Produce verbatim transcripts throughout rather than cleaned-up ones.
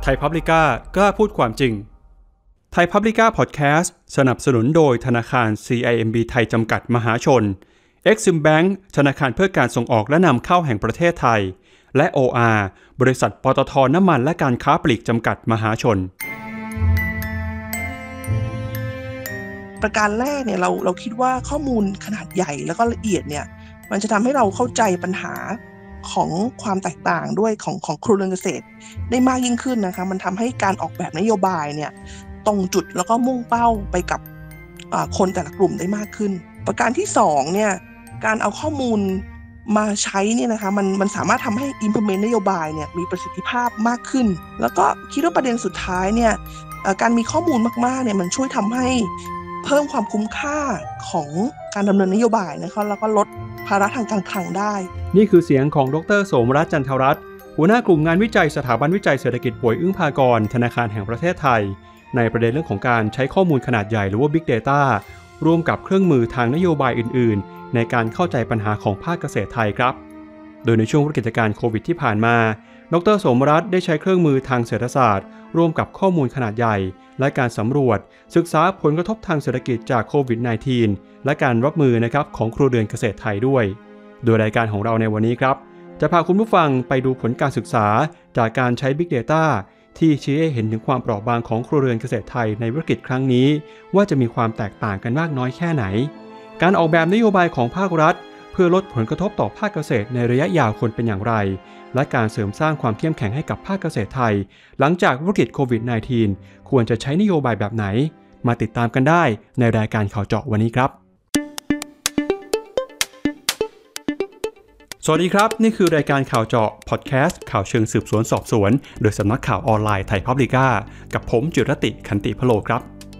ไทยพับลิก้ากล้าพูดความจริงไทยพับลิก้าพอดแคสต์สนับสนุนโดยธนาคาร ซี ไอ เอ็ม บี ไทยจำกัดมหาชน Exim Bank ธนาคารเพื่อการส่งออกและนำเข้าแห่งประเทศไทยและ โอ อาร์ บริษัทปตท.น้ำมันและการค้าปลีกจำกัดมหาชนประการแรกเนี่ยเราเราคิดว่าข้อมูลขนาดใหญ่แล้วก็ละเอียดเนี่ยมันจะทำให้เราเข้าใจปัญหาของความแตกต่างด้วยของของครัวเรือนเกษตรได้มากยิ่งขึ้นนะคะมันทำให้การออกแบบนโยบายเนี่ยตรงจุดแล้วก็มุ่งเป้าไปกับคนแต่ละกลุ่มได้มากขึ้นประการที่สองเนี่ยการเอาข้อมูลมาใช้เนี่ยนะคะมันมันสามารถทำให้ implement นโยบายเนี่ยมีประสิทธิภาพมากขึ้นแล้วก็คิดว่าประเด็นสุดท้ายเนี่ยการมีข้อมูลมากๆเนี่ยมันช่วยทำให้เพิ่มความคุ้มค่าของการดำเนินนโยบายนะคะแล้วก็ลดภาระทางการคลังได้นี่คือเสียงของดร.โสมรัตน์ จันทรัตน์หัวหน้ากลุ่มงานวิจัยสถาบันวิจัยเศรษฐกิจป่วยอึ้งภากรธนาคารแห่งประเทศไทยในประเด็นเรื่องของการใช้ข้อมูลขนาดใหญ่หรือว่า Big Data ร่วมกับเครื่องมือทางนโยบายอื่นๆในการเข้าใจปัญหาของภาคเกษตรไทยครับโดยในช่วงวิกฤตการณ์โควิดที่ผ่านมาดร.โสมรัตน์ได้ใช้เครื่องมือทางเศรษฐศาสตร์ร่วมกับข้อมูลขนาดใหญ่และการสำรวจศึกษาผลกระทบทางเศรษฐกิจจากโควิด สิบเก้า และการรับมือนะครับของครัวเรือนเกษตรไทยด้วยโดยรายการของเราในวันนี้ครับจะพาคุณผู้ฟังไปดูผลการศึกษาจากการใช้ Big Data ที่ชี้ให้เห็นถึงความเปราะบางของครัวเรือนเกษตรไทยในวิกฤตครั้งนี้ว่าจะมีความแตกต่างกันมากน้อยแค่ไหนการออกแบบนโยบายของภาครัฐเพื่อลดผลกระทบต่อภาคเกษตรในระยะยาวควรเป็นอย่างไรและการเสริมสร้างความเข้มแข็งให้กับภาคเกษตรไทยหลังจากวิกฤตโควิด สิบเก้า ควรจะใช้นโยบายแบบไหนมาติดตามกันได้ในรายการข่าวเจาะวันนี้ครับสวัสดีครับนี่คือรายการข่าวเจาะพอดแคสต์ข่าวเชิงสืบสวนสอบสวนโดยสำนักข่าวออนไลน์ไทยพับลิก้ากับผมจิรติขันติพโลครับ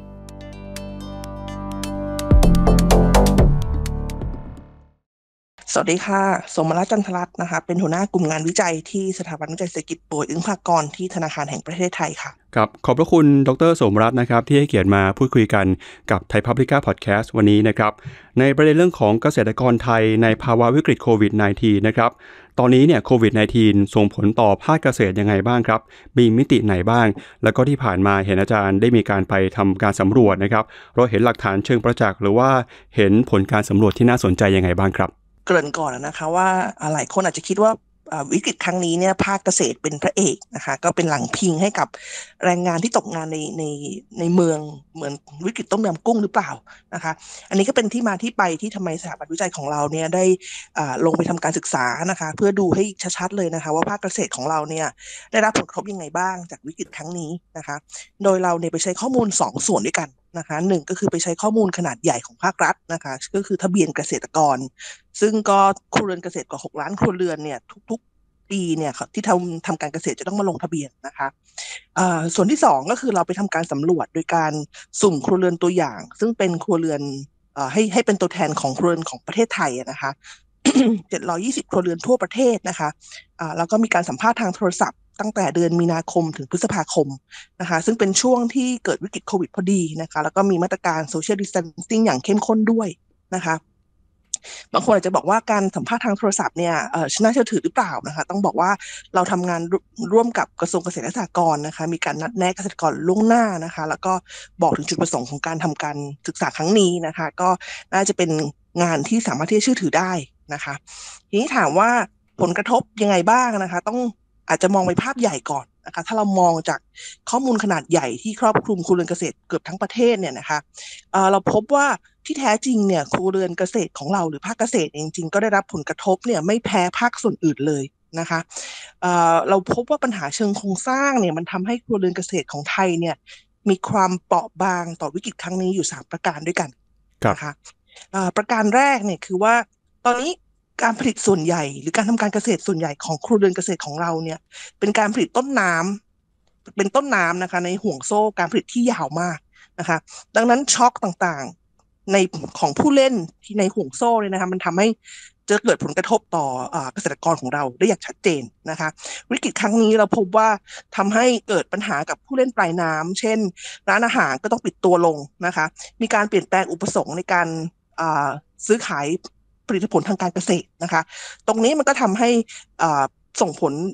สวัสดีค่ะโสมรัตน์ จันทรัตน์นะคะเป็นหัวหน้ากลุ่มงานวิจัยที่สถาบันวิจัยเศรษฐกิจป่วยอึ้งภากรที่ธนาคารแห่งประเทศไทยค่ะครับขอบพระคุณดร.โสมรัตน์นะครับที่ให้เกียรติมาพูดคุยกันกับไทยพับลิก้าพอดแคสต์วันนี้นะครับในประเด็นเรื่องของเกษตรกรไทยในภาวะวิกฤตโควิด สิบเก้า นะครับตอนนี้เนี่ยโควิด สิบเก้า ส่งผลต่อภาคเกษตรยังไงบ้างครับมีมิติไหนบ้างแล้วก็ที่ผ่านมาเห็นอาจารย์ได้มีการไปทำการสำรวจนะครับเราเห็นหลักฐานเชิงประจักษ์หรือว่าเห็นผลการสำรวจที่น่าสนใจยังไงบ้างครับเกริ่นก่อนนะคะว่าหลายคนอาจจะคิดว่าวิกฤตครั้งนี้เนี่ยภาคเกษตรเป็นพระเอกนะคะก็เป็นหลังพิงให้กับแรงงานที่ตกงานในในในเมืองเหมือนวิกฤตต้มยำกุ้งหรือเปล่านะคะอันนี้ก็เป็นที่มาที่ไปที่ทำไมสถาบันวิจัยของเราเนี่ยได้ลงไปทำการศึกษานะคะเพื่อดูให้ชัดๆเลยนะคะว่าภาคเกษตรของเราเนี่ยได้รับผลกระทบยังไงบ้างจากวิกฤตครั้งนี้นะคะโดยเราเนี่ยไปใช้ข้อมูลสองส่วนด้วยกันนะคะหนึ่งก็คือไปใช้ข้อมูลขนาดใหญ่ของภาครัฐนะคะก็คือทะเบียนเกษตรกรซึ่งก็ครัวเรือนเกษตรกว่าหกล้านครัวเรือนเนี่ยทุกๆปีเนี่ยที่ทำทำการเกษตรจะต้องมาลงทะเบียนนะคะส่วนที่สองก็คือเราไปทำการสำรวจโดยการสุ่มครัวเรือนตัวอย่างซึ่งเป็นครัวเรือนให้ให้เป็นตัวแทนของครัวเรือนของประเทศไทยนะคะ เจ็ดร้อยยี่สิบครัวเรือนทั่วประเทศนะคะแล้วก็มีการสัมภาษณ์ทางโทรศัพท์ตั้งแต่เดือนมีนาคมถึงพฤษภาคมนะคะซึ่งเป็นช่วงที่เกิดวิกฤตโควิดพอดีนะคะแล้วก็มีมาตรการ Social Distancing อย่างเข้มข้นด้วยนะคะบางคนอาจจะบอกว่าการสัมภาษณ์ทางโทรศัพท์เนี่ยเอ่อน่าเชื่อถือหรือเปล่านะคะต้องบอกว่าเราทำงานร่วมกับกระทรวงเกษตรและสหกรณ์นะคะมีการนัดแนะเกษตรกรล่วงหน้านะคะแล้วก็บอกถึงจุดประสงค์ของการทำการศึกษาครั้งนี้นะคะก็น่าจะเป็นงานที่สามารถที่จะเชื่อถือได้นะคะทีนี้ถามว่าผลกระทบยังไงบ้างนะคะต้องอาจจะมองไปภาพใหญ่ก่อนนะคะถ้าเรามองจากข้อมูลขนาดใหญ่ที่ครอบคลุมครัวเรือนเกษตรเกือบทั้งประเทศเนี่ยนะคะเอ่อเราพบว่าที่แท้จริงเนี่ยครัวเรือนเกษตรของเราหรือภาคเกษตรจริงๆก็ได้รับผลกระทบเนี่ยไม่แพ้ภาคส่วนอื่นเลยนะคะเอ่อเราพบว่าปัญหาเชิงโครงสร้างเนี่ยมันทำให้ครัวเรือนเกษตรของไทยเนี่ยมีความเปราะบางต่อวิกฤตครั้งนี้อยู่สามประการด้วยกันนะคะเอ่อประการแรกเนี่ยคือว่าตอนนี้การผลิตส่วนใหญ่หรือการทำการเกษตรส่วนใหญ่ของครัวเรือนเกษตรของเราเนี่ยเป็นการผลิตต้นน้ำเป็นต้นน้ำนะคะในห่วงโซ่การผลิตที่ยาวมากนะคะดังนั้นช็อคต่างๆในของผู้เล่นที่ในห่วงโซ่เลยนะคะมันทำให้จะเกิดผลกระทบต่อเกษตรกรของเราได้อย่างชัดเจนนะคะวิกฤตครั้งนี้เราพบว่าทำให้เกิดปัญหากับผู้เล่นปลายน้ำเช่นร้านอาหารก็ต้องปิดตัวลงนะคะมีการเปลี่ยนแปลงอุปสงค์ในการซื้อขายผลิตผลทางการเกษตรนะคะตรงนี้มันก็ทำให้ส่งผล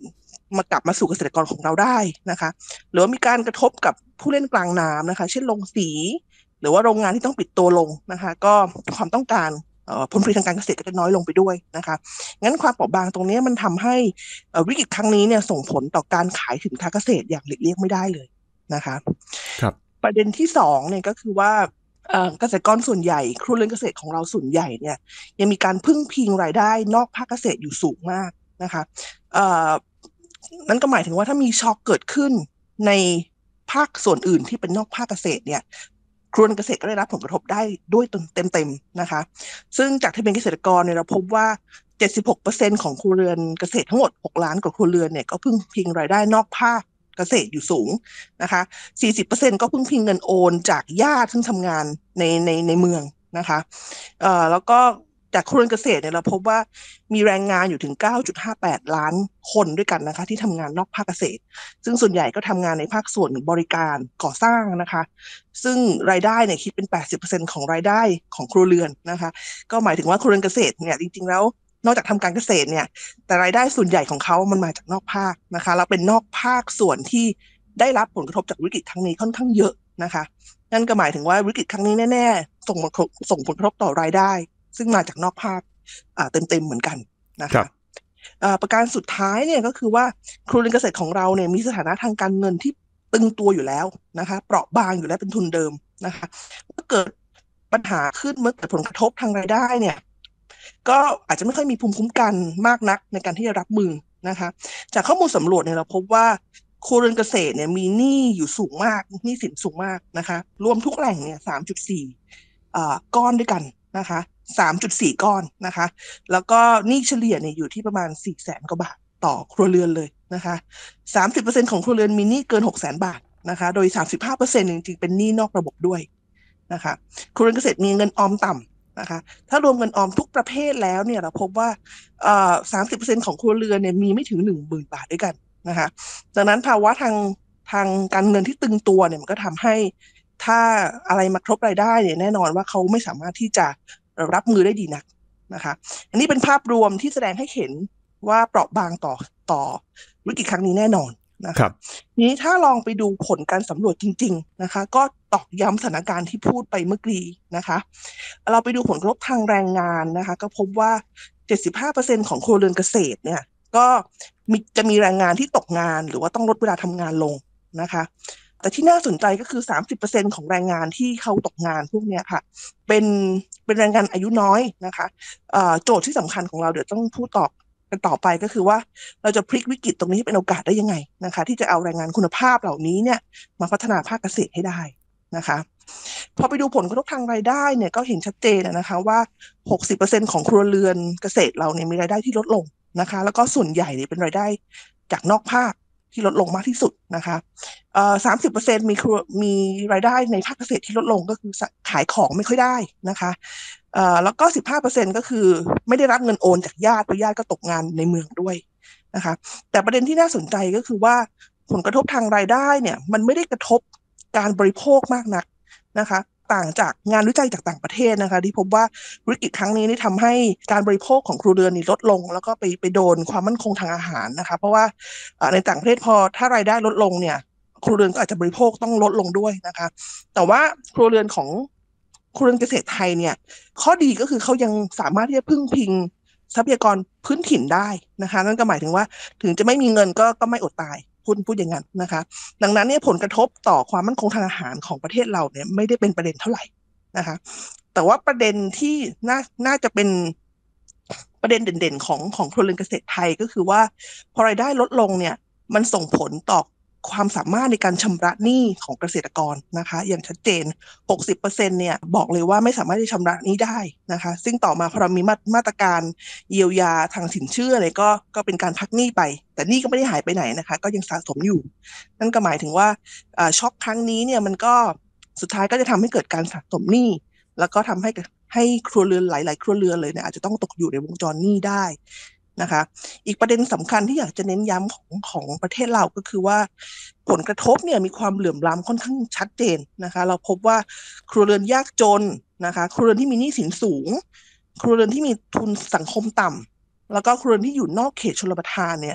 มากลับมาสู่เกษตรกรของเราได้นะคะหรือว่ามีการกระทบกับผู้เล่นกลางน้ำนะคะเช่นโรงสีหรือว่าโรงงานที่ต้องปิดตัวลงนะคะก็ความต้องการผลผลิตทางการเกษตรก็จะน้อยลงไปด้วยนะคะงั้นความเปราะบางตรงนี้มันทำให้วิกฤตครั้งนี้เนี่ยส่งผลต่อการขายสินค้าเกษตรอย่างหลีกเลี่ยงไม่ได้เลยนะคะครับประเด็นที่สองเนี่ยก็คือว่าเกษตรกรส่วนใหญ่ครัวเรือนเกษตรของเราส่วนใหญ่เนี่ยยังมีการพึ่งพิงรายได้นอกภาคเกษตรอยู่สูงมากนะคะนั่นก็หมายถึงว่าถ้ามีช็อคเกิดขึ้นในภาคส่วนอื่นที่เป็นนอกภาคเกษตรเนี่ยครัวเรือนเกษตรก็ได้รับผลกระทบได้ด้วยเต็มๆนะคะซึ่งจากที่เป็นเกษตรกรเนี่ยเราพบว่า เจ็ดสิบหกเปอร์เซ็นต์ ของครัวเรือนเกษตรทั้งหมดหกล้านกว่าครัวเรือนเนี่ยก็พึ่งพิงรายได้นอกภาคเกษตรอยู่สูงนะคะ สี่สิบเปอร์เซ็นต์ ก็พึ่งพิงเงินโอนจากญาติซึ่งทำงานในในในเมืองนะคะเอ่อแล้วก็จากครัวเรือนเกษตรเนี่ยเราพบว่ามีแรงงานอยู่ถึง เก้าจุดห้าแปด ล้านคนด้วยกันนะคะที่ทำงานนอกภาคเกษตรซึ่งส่วนใหญ่ก็ทำงานในภาคส่วนบริการก่อสร้างนะคะซึ่งรายได้เนี่ยคิดเป็น แปดสิบเปอร์เซ็นต์ ของรายได้ของครัวเรือนนะคะก็หมายถึงว่าครัวเรือนเกษตรเนี่ยจริงๆแล้วนอกจากทำการเกษตรเนี่ยแต่รายได้ส่วนใหญ่ของเขามันมาจากนอกภาคนะคะแล้วเป็นนอกภาคส่วนที่ได้รับผลกระทบจากวิกฤตครั้งนี้ค่อนข้างเยอะนะคะนั่นก็หมายถึงว่าวิกฤตครั้งนี้แน่ๆส่งส่งผลกระทบต่อรายได้ซึ่งมาจากนอกภาคเต็มๆเหมือนกันนะคะประการสุดท้ายเนี่ยก็คือว่าครัวเรือนเกษตรของเราเนี่ยมีสถานะทางการเงินที่ตึงตัวอยู่แล้วนะคะเปราะบางอยู่แล้วเป็นทุนเดิมนะคะเมื่อเกิดปัญหาขึ้นเมื่อเกิดผลกระทบทางรายได้เนี่ยก็อาจจะไม่ค่อยมีภูมิคุ้มกันมากนักในการที่จะรับมือนะคะจากข้อมูลสำรวจเนี่ยเราพบว่าครัวเรือนเกษตรเนี่ยมีหนี้อยู่สูงมากหนี้สินสูงมากนะคะรวมทุกแหล่งเนี่ย สามจุดสี่ อ่าก้อนด้วยกันนะคะ สามจุดสี่ ก้อนนะคะแล้วก็หนี้เฉลี่ยเนี่ยอยู่ที่ประมาณ สี่แสน กว่าบาทต่อครัวเรือนเลยนะคะ สามสิบเปอร์เซ็นต์ ของครัวเรือนมีหนี้เกิน หกแสน บาทนะคะโดย สามสิบห้าเปอร์เซ็นต์ จริงๆเป็นหนี้นอกระบบด้วยนะคะครัวเรือนเกษตรมีเงินออมต่ำนะคะถ้ารวมเงินออมทุกประเภทแล้วเนี่ยเราพบว่าเอ่อ สามสิบเปอร์เซ็นต์ ของครัวเรือนเนี่ยมีไม่ถึง หนึ่งหมื่น บาทด้วยกันนะคะดังนั้นภาวะทางทางการเงินที่ตึงตัวเนี่ยมันก็ทำให้ถ้าอะไรมากระทบรายได้เนี่ยแน่นอนว่าเขาไม่สามารถที่จะรับมือได้ดีนักนะคะอันนี้เป็นภาพรวมที่แสดงให้เห็นว่าเปราะบางต่อต่อวิกฤตครั้งนี้แน่นอนนะคะนี้ถ้าลองไปดูผลการสำรวจจริงๆนะคะก็ตอกย้ำสถานการณ์ที่พูดไปเมื่อกี้นะคะเราไปดูผลกระทบทางแรงงานนะคะก็พบว่า เจ็ดสิบห้าเปอร์เซ็นต์ ของครัวเรือนเกษตรเนี่ยก็มีจะมีแรงงานที่ตกงานหรือว่าต้องลดเวลาทำงานลงนะคะแต่ที่น่าสนใจก็คือ สามสิบเปอร์เซ็นต์ ของแรงงานที่เขาตกงานพวกนี้ค่ะเป็นเป็นแรงงานอายุน้อยนะคะโจทย์ที่สำคัญของเราเดี๋ยวต้องพูดต่อกันต่อไปก็คือว่าเราจะพลิกวิกฤตตรงนี้ให้เป็นโอกาสได้ยังไงนะคะที่จะเอาแรงงานคุณภาพเหล่านี้เนี่ยมาพัฒนาภาคเกษตรให้ได้นะคะพอไปดูผลกระทบทางรายได้เนี่ยก็เห็นชัดเจนนะคะว่า หกสิบเปอร์เซ็นต์ ของครัวเรือนเกษตรเราเนี่ยมีรายได้ที่ลดลงนะคะแล้วก็ส่วนใหญ่เนี่ยเป็นรายได้จากนอกภาคที่ลดลงมากที่สุดนะคะเอ่อ สามสิบเปอร์เซ็นต์ มีมีรายได้ในภาคเกษตรที่ลดลงก็คือขายของไม่ค่อยได้นะคะเอ่อแล้วก็ สิบห้าเปอร์เซ็นต์ ก็คือไม่ได้รับเงินโอนจากญาติเพราะญาติก็ตกงานในเมืองด้วยนะคะแต่ประเด็นที่น่าสนใจก็คือว่าผลกระทบทางรายได้เนี่ยมันไม่ได้กระทบการบริโภคมากนักนะคะต่างจากงานวิจัยจากต่างประเทศนะคะที่พบว่าวิกฤตครั้งนี้นี่ทำให้การบริโภคของครัวเรือนนี่ลดลงแล้วก็ไปไปโดนความมั่นคงทางอาหารนะคะเพราะว่าในต่างประเทศพอถ้ารายได้ลดลงเนี่ยครัวเรือนก็อาจจะบริโภคต้องลดลงด้วยนะคะแต่ว่าครัวเรือนของครัวเรือนเกษตรไทยเนี่ยข้อดีก็คือเขายังสามารถที่จะพึ่งพิงทรัพยากรพื้นถิ่นได้นะคะนั่นก็หมายถึงว่าถึงจะไม่มีเงินก็ก็ไม่อดตายพูดพูดอย่างนั้นนะคะดังนั้นเนี่ยผลกระทบต่อความมั่นคงทางอาหารของประเทศเราเนี่ยไม่ได้เป็นประเด็นเท่าไหร่นะคะแต่ว่าประเด็นที่น่าน่าจะเป็นประเด็นเด่นๆของของครัวเรือนเกษตรไทยก็คือว่าพอรายได้ลดลงเนี่ยมันส่งผลต่อความสามารถในการชำระหนี้ของเกษตรกรนะคะอย่างชัดเจน หกสิบเปอร์เซ็นต์ เนี่ยบอกเลยว่าไม่สามารถที่ชำระหนี้ได้นะคะซึ่งต่อมาพอเรามีมาตรการเยียวยาทางสินเชื่อเนี่ยก็ก็เป็นการพักหนี้ไปแต่หนี้ก็ไม่ได้หายไปไหนนะคะก็ยังสะสมอยู่นั่นก็หมายถึงว่าช็อคครั้งนี้เนี่ยมันก็สุดท้ายก็จะทำให้เกิดการสะสมหนี้แล้วก็ทำให้ให้ครัวเรือนหลายๆครัวเรือนเลยเนี่ยอาจจะต้องตกอยู่ในวงจรหนี้ได้นะคะอีกประเด็นสำคัญที่อยากจะเน้นย้ำของของประเทศเราก็คือว่าผลกระทบเนี่ยมีความเหลื่อมล้ำค่อนข้างชัดเจนนะคะเราพบว่าครัวเรือนยากจนนะคะครัวเรือนที่มีหนี้สินสูงครัวเรือนที่มีทุนสังคมต่ำแล้วก็ครัวเรือนที่อยู่นอกเขตชลประทานเนี่ย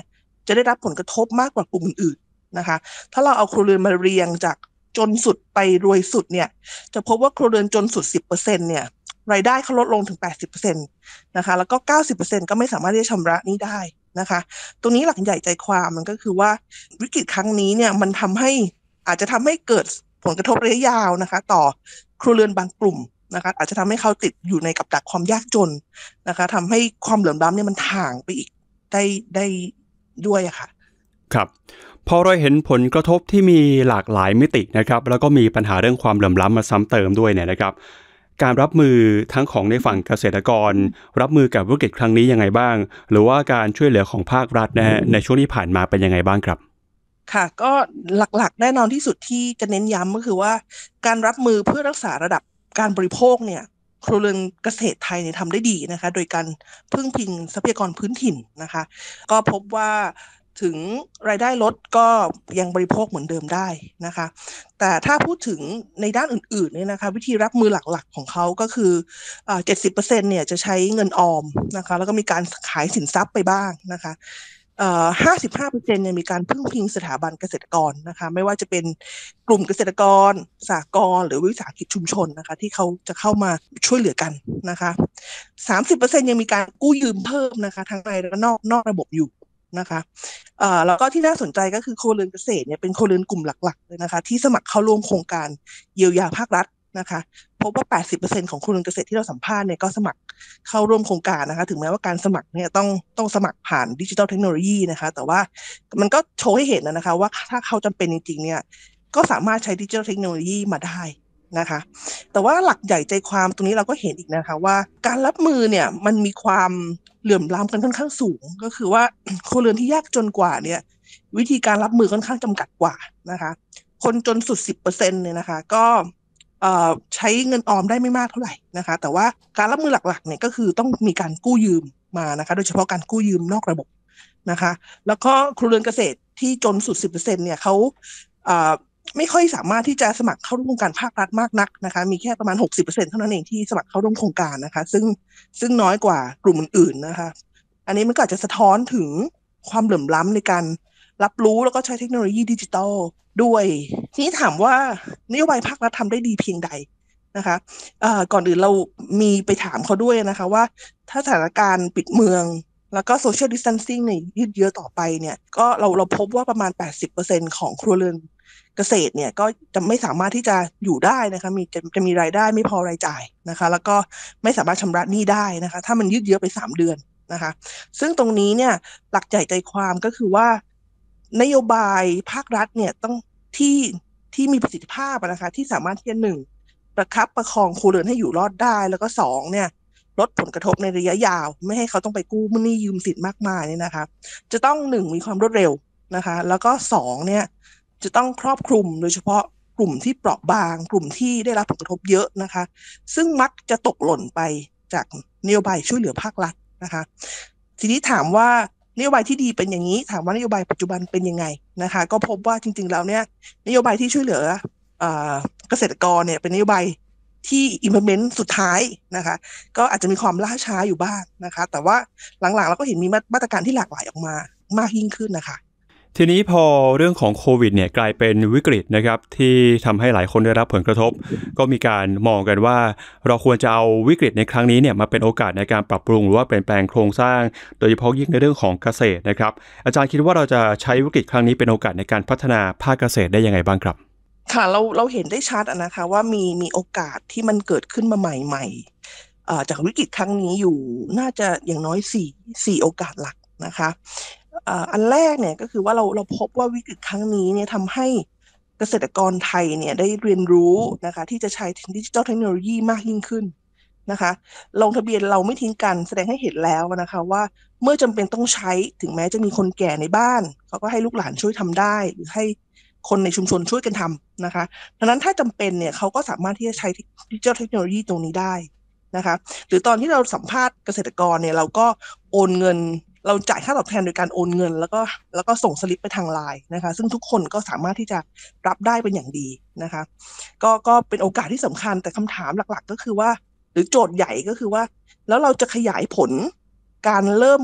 จะได้รับผลกระทบมากกว่ากลุ่มอื่นๆนะคะถ้าเราเอาครัวเรือนมาเรียงจากจนสุดไปรวยสุดเนี่ยจะพบว่าครัวเรือนจนสุด สิบเปอร์เซ็นต์ เนี่ยรายได้เขาลดลงถึง แปดสิบเปอร์เซ็นต์ นะคะแล้วก็ เก้าสิบเปอร์เซ็นต์ ก็ไม่สามารถที่จะชำระหนี้ได้นะคะตรงนี้หลักใหญ่ใจความมันก็คือว่าวิกฤตครั้งนี้เนี่ยมันทำให้อาจจะทำให้เกิดผลกระทบระยะยาวนะคะต่อครัวเรือนบางกลุ่มนะคะอาจจะทำให้เขาติดอยู่ในกับดักความยากจนนะคะทำให้ความเหลื่อมล้ำเนี่ยมันถ่างไปอีกได้ได้ด้วยอะค่ะครับพอเราเห็นผลกระทบที่มีหลากหลายมิตินะครับแล้วก็มีปัญหาเรื่องความเหลื่อมล้ำมาซ้ำเติมด้วยเนี่ยนะครับการรับมือทั้งของในฝั่งเกษตรกรรับมือกับวิกฤตครั้งนี้ยังไงบ้างหรือว่าการช่วยเหลือของภาครัฐในในช่วงที่ผ่านมาเป็นยังไงบ้างครับค่ะก็หลักๆแน่นอนที่สุดที่จะเน้นย้ำก็คือว่าการรับมือเพื่อรักษาระดับการบริโภคเนี่ยครัวเรือนเกษตรไทยเนี่ยทำได้ดีนะคะโดยการพึ่งพิงทรัพยากรพื้นถิ่นนะคะก็พบว่าถึงรายได้ลดก็ยังบริโภคเหมือนเดิมได้นะคะแต่ถ้าพูดถึงในด้านอื่นๆเนี่ยนะคะวิธีรับมือหลักๆของเขาก็คือเจ็ดสิบเปอร์เซ็นต์เนี่ยจะใช้เงินออมนะคะแล้วก็มีการขายสินทรัพย์ไปบ้างนะคะเอ่อ ห้าสิบห้าเปอร์เซ็นต์ เนี่ยมีการพึ่งพิงสถาบันเกษตรกรนะคะไม่ว่าจะเป็นกลุ่มเกษตรกรสหกรณ์หรือวิสาหกิจชุมชนนะคะที่เขาจะเข้ามาช่วยเหลือกันนะคะ สามสิบเปอร์เซ็นต์ ยังมีการกู้ยืมเพิ่มนะคะทั้งในและนอกนอกระบบอยู่นะคะเอ่อแล้วก็ที่น่าสนใจก็คือครัวเรือนเกษตรเนี่ยเป็นครัวเรือนกลุ่มหลักๆเลยนะคะที่สมัครเข้าร่วมโครงการเยียวยาภาครัฐนะคะพบว่า แปดสิบเปอร์เซ็นต์ ของครัวเรือนเกษตรที่เราสัมภาษณ์เนี่ยก็สมัครเข้าร่วมโครงการนะคะถึงแม้ว่าการสมัครเนี่ยต้องต้องสมัครผ่านดิจิทัลเทคโนโลยีนะคะแต่ว่ามันก็โชว์ให้เห็นนะคะว่าถ้าเขาจำเป็นจริงๆเนี่ยก็สามารถใช้ดิจิทัลเทคโนโลยีมาได้นะคะแต่ว่าหลักใหญ่ใจความตรงนี้เราก็เห็นอีกนะคะว่าการรับมือเนี่ยมันมีความเหลื่อมล้ำกันค่อนข้างสูงก็คือว่าครัวเรือนที่ยากจนกว่าเนี่ยวิธีการรับมือค่อนข้างจำกัดกว่านะคะคนจนสุด สิบเปอร์เซ็นต์ เนี่ยนะคะก็ใช้เงินออมได้ไม่มากเท่าไหร่นะคะแต่ว่าการรับมือหลักๆเนี่ยก็คือต้องมีการกู้ยืมมานะคะโดยเฉพาะการกู้ยืมนอกระบบนะคะแล้วก็ครัวเรือนเกษตรที่จนสุด สิบเปอร์เซ็นต์ เนี่ยเขาไม่ค่อยสามารถที่จะสมัครเข้าร่วมโครงการภาครัฐมากนักนะคะมีแค่ประมาณ หกสิบเปอร์เซ็นต์ เท่านั้นเองที่สมัครเข้าร่วมโครงการนะคะซึ่งซึ่งน้อยกว่ากลุ่มอื่นๆนะคะอันนี้มันก็อาจจะสะท้อนถึงความเหลื่อมล้ำในการรับรู้แล้วก็ใช้เทคโนโลยีดิจิทัลด้วยทีนี้ถามว่านโยบายภาครัฐทำได้ดีเพียงใดนะคะก่อนอื่นเรามีไปถามเขาด้วยนะคะว่าถ้าสถานการณ์ปิดเมืองแล้วก็ social distancing เนี่ยยืดเยื้อต่อไปเนี่ยก็เราเราพบว่าประมาณ แปดสิบเปอร์เซ็นต์ ของครัวเรือนเกษตรเนี่ยก็จะไม่สามารถที่จะอยู่ได้นะคะมีจะจะมีรายได้ไม่พอรายจ่ายนะคะแล้วก็ไม่สามารถชำระหนี้ได้นะคะถ้ามันยืดเยื้อไปสามเดือนนะคะซึ่งตรงนี้เนี่ยหลักใหญ่ใจความก็คือว่านโยบายภาครัฐเนี่ยต้องที่ที่มีประสิทธิภาพนะคะที่สามารถที่จะหนึ่งประคับประคองครัวเรือนให้อยู่รอดได้แล้วก็สองเนี่ยลดผลกระทบในระยะยาวไม่ให้เขาต้องไปกู้หนี้ยืมสินมากมายเนี่ยนะคะจะต้องหนึ่งมีความรวดเร็วนะคะแล้วก็สองเนี่ยจะต้องครอบคลุมโดยเฉพาะกลุ่มที่เปราะบางกลุ่มที่ได้รับผลกระทบเยอะนะคะซึ่งมักจะตกหล่นไปจากนโยบายช่วยเหลือภาครัฐนะคะทีนี้ถามว่านโยบายที่ดีเป็นอย่างนี้ถามว่านโยบายปัจจุบันเป็นยังไงนะคะก็พบว่าจริงๆแล้วเนี่ยนโยบายที่ช่วยเหลือเกษตรกรเนี่ยเป็นนโยบายที่ implement สุดท้ายนะคะก็อาจจะมีความล่าช้าอยู่บ้างนะคะแต่ว่าหลังๆเราก็เห็นมีมาตรการที่หลากหลายออกมามากยิ่งขึ้นนะคะทีนี้พอเรื่องของโควิดเนี่ยกลายเป็นวิกฤตนะครับที่ทำให้หลายคนได้รับผลกระทบก็มีการมองกันว่าเราควรจะเอาวิกฤตในครั้งนี้เนี่ยมาเป็นโอกาสในการปรับปรุงหรือว่าเปลี่ยนแปลงโครงสร้างโดยเฉพาะยิ่งในเรื่องของเกษตรนะครับอาจารย์คิดว่าเราจะใช้วิกฤตครั้งนี้เป็นโอกาสในการพัฒนาภาคเกษตรได้ยังไงบ้างครับค่ะเราเราเห็นได้ชัดนะคะว่ามีมีโอกาสที่มันเกิดขึ้นมาใหม่ๆจากวิกฤตครั้งนี้อยู่น่าจะอย่างน้อยสี่สี่โอกาสหลักนะคะอันแรกเนี่ยก็คือว่าเราเราพบว่าวิกฤตครั้งนี้เนี่ยทำให้เกษตรกรไทยเนี่ยได้เรียนรู้นะคะที่จะใช้ดิจิทัลเทคโนโลยีมากยิ่งขึ้นนะคะลงทะเบียนเราไม่ทิ้งกันแสดงให้เห็นแล้วนะคะว่าเมื่อจำเป็นต้องใช้ถึงแม้จะมีคนแก่ในบ้านเขาก็ให้ลูกหลานช่วยทำได้หรือให้คนในชุมชนช่วยกันทำนะคะดังนั้นถ้าจำเป็นเนี่ยเขาก็สามารถที่จะใช้ดิจิทัลเทคโนโลยีตรงนี้ได้นะคะหรือตอนที่เราสัมภาษณ์เกษตรกรเนี่ยเราก็โอนเงินเราจ่ายค่าตอบแทนโดยการโอนเงินแล้วก็แล้วก็ส่งสลิปไปทางไลน์นะคะซึ่งทุกคนก็สามารถที่จะรับได้เป็นอย่างดีนะคะก็ก็เป็นโอกาสที่สำคัญแต่คำถามหลักๆก็คือว่าหรือโจทย์ใหญ่ก็คือว่าแล้วเราจะขยายผลการเริ่ม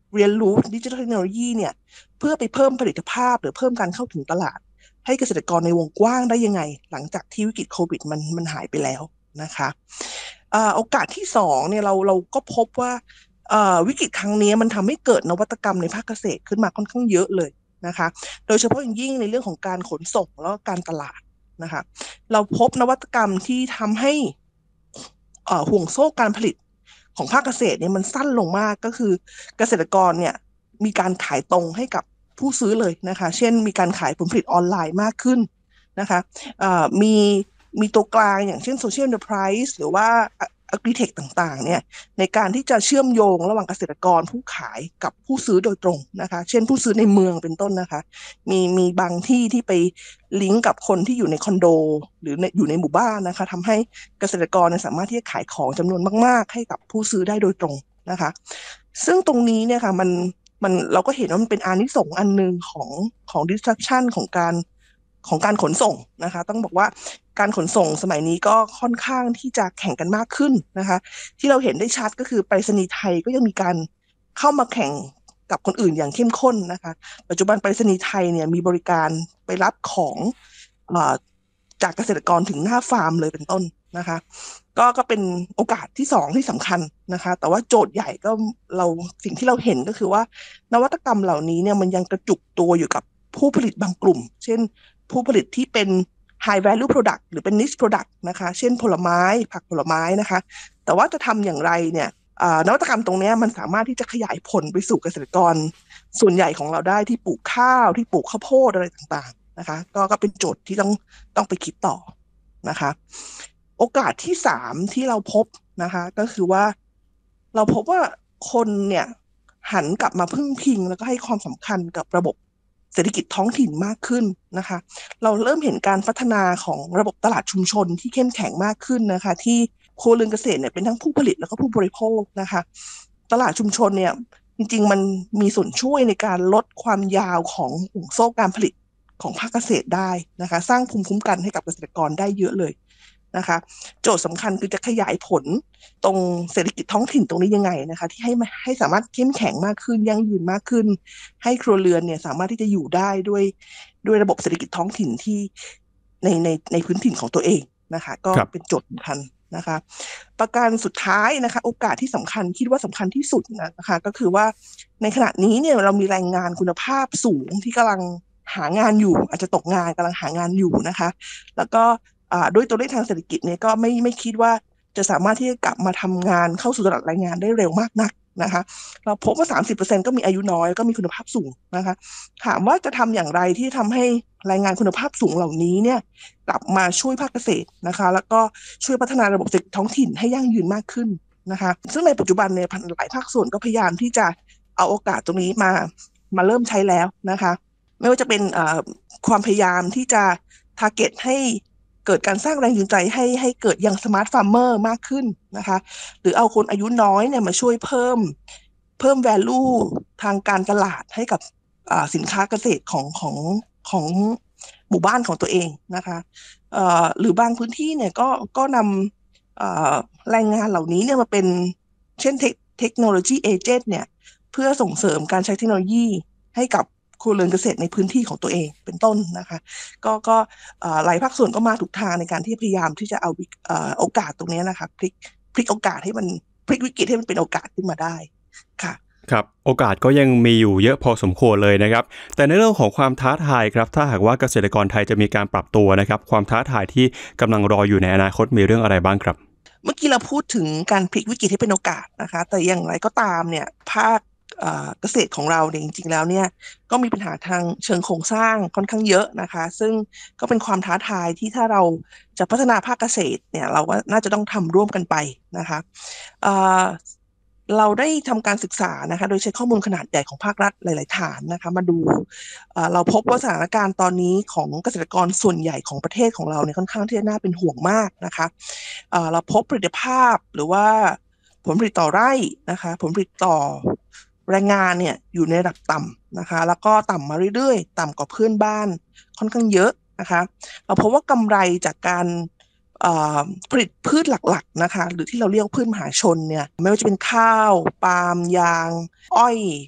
เรียนรู้ดิจิทัลเทคโนโลยีเนี่ยเพื่อไปเพิ่มผลิตภาพหรือเพิ่มการเข้าถึงตลาดให้เกษตรกรในวงกว้างได้ยังไงหลังจากที่วิกฤตโควิดมันมันหายไปแล้วนะคะอ่าโอกาสที่สองเนี่ยเราเราก็พบว่าวิกฤตครั้งนี้มันทำให้เกิดนวัตกรรมในภาคเกษตรขึ้นมาค่อนข้างเยอะเลยนะคะโดยเฉพาะอย่างยิ่งในเรื่องของการขนส่งแล้วก็การตลาดนะคะเราพบนวัตกรรมที่ทำให้ห่วงโซ่การผลิตของภาคเกษตรเนี่ยมันสั้นลงมากก็คือเกษตรกรเนี่ยมีการขายตรงให้กับผู้ซื้อเลยนะคะเช่นมีการขายผลผลิตออนไลน์มากขึ้นนะคะมีมีตัวกลางอย่างเช่น Social Enterprise หรือว่า Agritech ต่างๆเนี่ยในการที่จะเชื่อมโยงระหว่างเกษตรกรผู้ขายกับผู้ซื้อโดยตรงนะคะเช่นผู้ซื้อในเมืองเป็นต้นนะคะมีมีบางที่ที่ไปลิงก์กับคนที่อยู่ในคอนโดหรืออยู่ในหมู่บ้านนะคะทำให้เกษตรกรสามารถที่จะขายของจำนวนมากๆให้กับผู้ซื้อได้โดยตรงนะคะซึ่งตรงนี้เนี่ยค่ะมันมันเราก็เห็นว่ามันเป็นอานิสงส์อันนึงของของ disruption ของการของการขนส่งนะคะต้องบอกว่าการขนส่งสมัยนี้ก็ค่อนข้างที่จะแข่งกันมากขึ้นนะคะที่เราเห็นได้ชัดก็คือไปรษณีย์ไทยก็ยังมีการเข้ามาแข่งกับคนอื่นอย่างเข้มข้นนะคะปัจจุบันไปรษณีย์ไทยเนี่ยมีบริการไปรับของจากเกษตรกรถึงหน้าฟาร์มเลยเป็นต้นนะคะก็ก็เป็นโอกาสที่สองที่สำคัญนะคะแต่ว่าโจทย์ใหญ่ก็เราสิ่งที่เราเห็นก็คือว่านวัตกรรมเหล่านี้เนี่ยมันยังกระจุกตัวอยู่กับผู้ผลิตบางกลุ่มเช่นผู้ผลิตที่เป็น high value product หรือเป็น niche product นะคะเช่นผลไม้ผักผลไม้นะคะแต่ว่าจะทำอย่างไรเนี่ยนวัตกรรมตรงนี้มันสามารถที่จะขยายผลไปสู่เกษตรกรส่วนใหญ่ของเราได้ที่ปลูกข้าวที่ปลูกข้าวโพดอะไรต่างๆนะคะก็ก็เป็นโจทย์ที่ต้องต้องไปคิดต่อนะคะโอกาสที่สามที่เราพบนะคะก็คือว่าเราพบว่าคนเนี่ยหันกลับมาพึ่งพิงแล้วก็ให้ความสำคัญกับระบบเศรษฐกิจท้องถิ่นมากขึ้นนะคะเราเริ่มเห็นการพัฒนาของระบบตลาดชุมชนที่เข้มแข็งมากขึ้นนะคะที่ครัวเรือนเกษตรเนี่ยเป็นทั้งผู้ผลิตแล้วก็ผู้บริโภคนะคะตลาดชุมชนเนี่ยจริงๆมันมีส่วนช่วยในการลดความยาวของห่วงโซ่การผลิตของภาคเกษตรได้นะคะสร้างภูมิคุ้มกันให้กับเกษตรกรได้เยอะเลยนะคะโจทย์สำคัญคือจะขยายผลตรงเศรษฐกิจท้องถิ่นตรงนี้ยังไงนะคะที่ให้ให้สามารถเข้มแข็งมากขึ้นยั่งยืนมากขึ้นให้ครัวเรือนเนี่ยสามารถที่จะอยู่ได้ด้วยด้วยระบบเศรษฐกิจท้องถิ่นที่ในในในพื้นถิ่นของตัวเองนะคะก็เป็นโจทย์สำคัญนะคะประการสุดท้ายนะคะโอกาสที่สำคัญคิดว่าสำคัญที่สุดนะคะก็คือว่าในขณะนี้เนี่ยเรามีแรงงานคุณภาพสูงที่กำลังหางานอยู่อาจจะตกงานกำลังหางานอยู่นะคะแล้วก็ด้วยตัวเลขทางเศรษฐกิจเนี่ยก็ไม่ไม่คิดว่าจะสามารถที่จะกลับมาทำงานเข้าสู่ตลาดแรงงานได้เร็วมากนักนะคะเราพบว่า สามสิบเปอร์เซ็นต์ ก็มีอายุน้อยก็มีคุณภาพสูงนะคะถามว่าจะทำอย่างไรที่ทำให้แรงงานคุณภาพสูงเหล่านี้เนี่ยกลับมาช่วยภาคเกษตรนะคะแล้วก็ช่วยพัฒนาระบบเศรษฐกิจท้องถิ่นให้ยั่งยืนมากขึ้นนะคะซึ่งในปัจจุบันเนี่ยหลายภาคส่วนก็พยายามที่จะเอาโอกาสตรงนี้มามาเริ่มใช้แล้วนะคะไม่ว่าจะเป็นความพยายามที่จะ target ให้เกิดการสร้างแรงจูงใจให้ให้เกิดยังสมาร์ทฟาร์มเมอร์มากขึ้นนะคะหรือเอาคนอายุน้อยเนี่ยมาช่วยเพิ่มเพิ่ม value ทางการตลาดให้กับสินค้าเกษตรของของของหมู่บ้านของตัวเองนะคะหรือบางพื้นที่เนี่ยก็ก็นำแรงงานเหล่านี้เนี่ยมาเป็นเช่นเทคโนโลยีเอเจนต์เนี่ยเพื่อส่งเสริมการใช้เทคโนโลยีให้กับครัวเรือนเกษตรในพื้นที่ของตัวเองเป็นต้นนะคะก็ก็หลายภาคส่วนก็มาถูกทางในการที่พยายามที่จะเอาโอกาสตรงนี้นะคะพลิกพลิกโอกาสให้มันพลิกวิกฤตให้มันเป็นโอกาสขึ้นมาได้ค่ะครับโอกาสก็ยังมีอยู่เยอะพอสมควรเลยนะครับแต่ในเรื่องของความท้าทายครับถ้าหากว่าเกษตรกรไทยจะมีการปรับตัวนะครับความท้าทายที่กำลังรออยู่ในอนาคตมีเรื่องอะไรบ้างครับเมื่อกี้เราพูดถึงการพลิกวิกฤตให้เป็นโอกาสนะคะแต่อย่างไรก็ตามเนี่ยภาคเกษตรของเราเนี่ยจริงๆแล้วเนี่ยก็มีปัญหาทางเชิงโครงสร้างค่อนข้างเยอะนะคะซึ่งก็เป็นความท้าทายที่ถ้าเราจะพัฒนาภาคเกษตรเนี่ยเราก็น่าจะต้องทำร่วมกันไปนะคะเราได้ทำการศึกษานะคะโดยใช้ข้อมูลขนาดใหญ่ของภาครัฐหลายๆฐานนะคะมาดูเราพบว่าสถานการณ์ตอนนี้ของเกษตรกรส่วนใหญ่ของประเทศของเราเนี่ยค่อนข้างที่จะน่าเป็นห่วงมากนะคะเราพบผลิตภาพหรือว่าผลผลิตต่อไร่นะคะผลผลิตต่อแรงงานเนี่ยอยู่ในระดับต่ำนะคะแล้วก็ต่ำมาเรื่อยๆต่ำกว่าเพื่อนบ้านค่อนข้างเยอะนะคะเราพบว่ากำไรจากการผลิตพืชหลักๆนะคะหรือที่เราเรียกพืชมหาชนเนี่ยไม่ว่าจะเป็นข้าวปาล์มยางอ้อย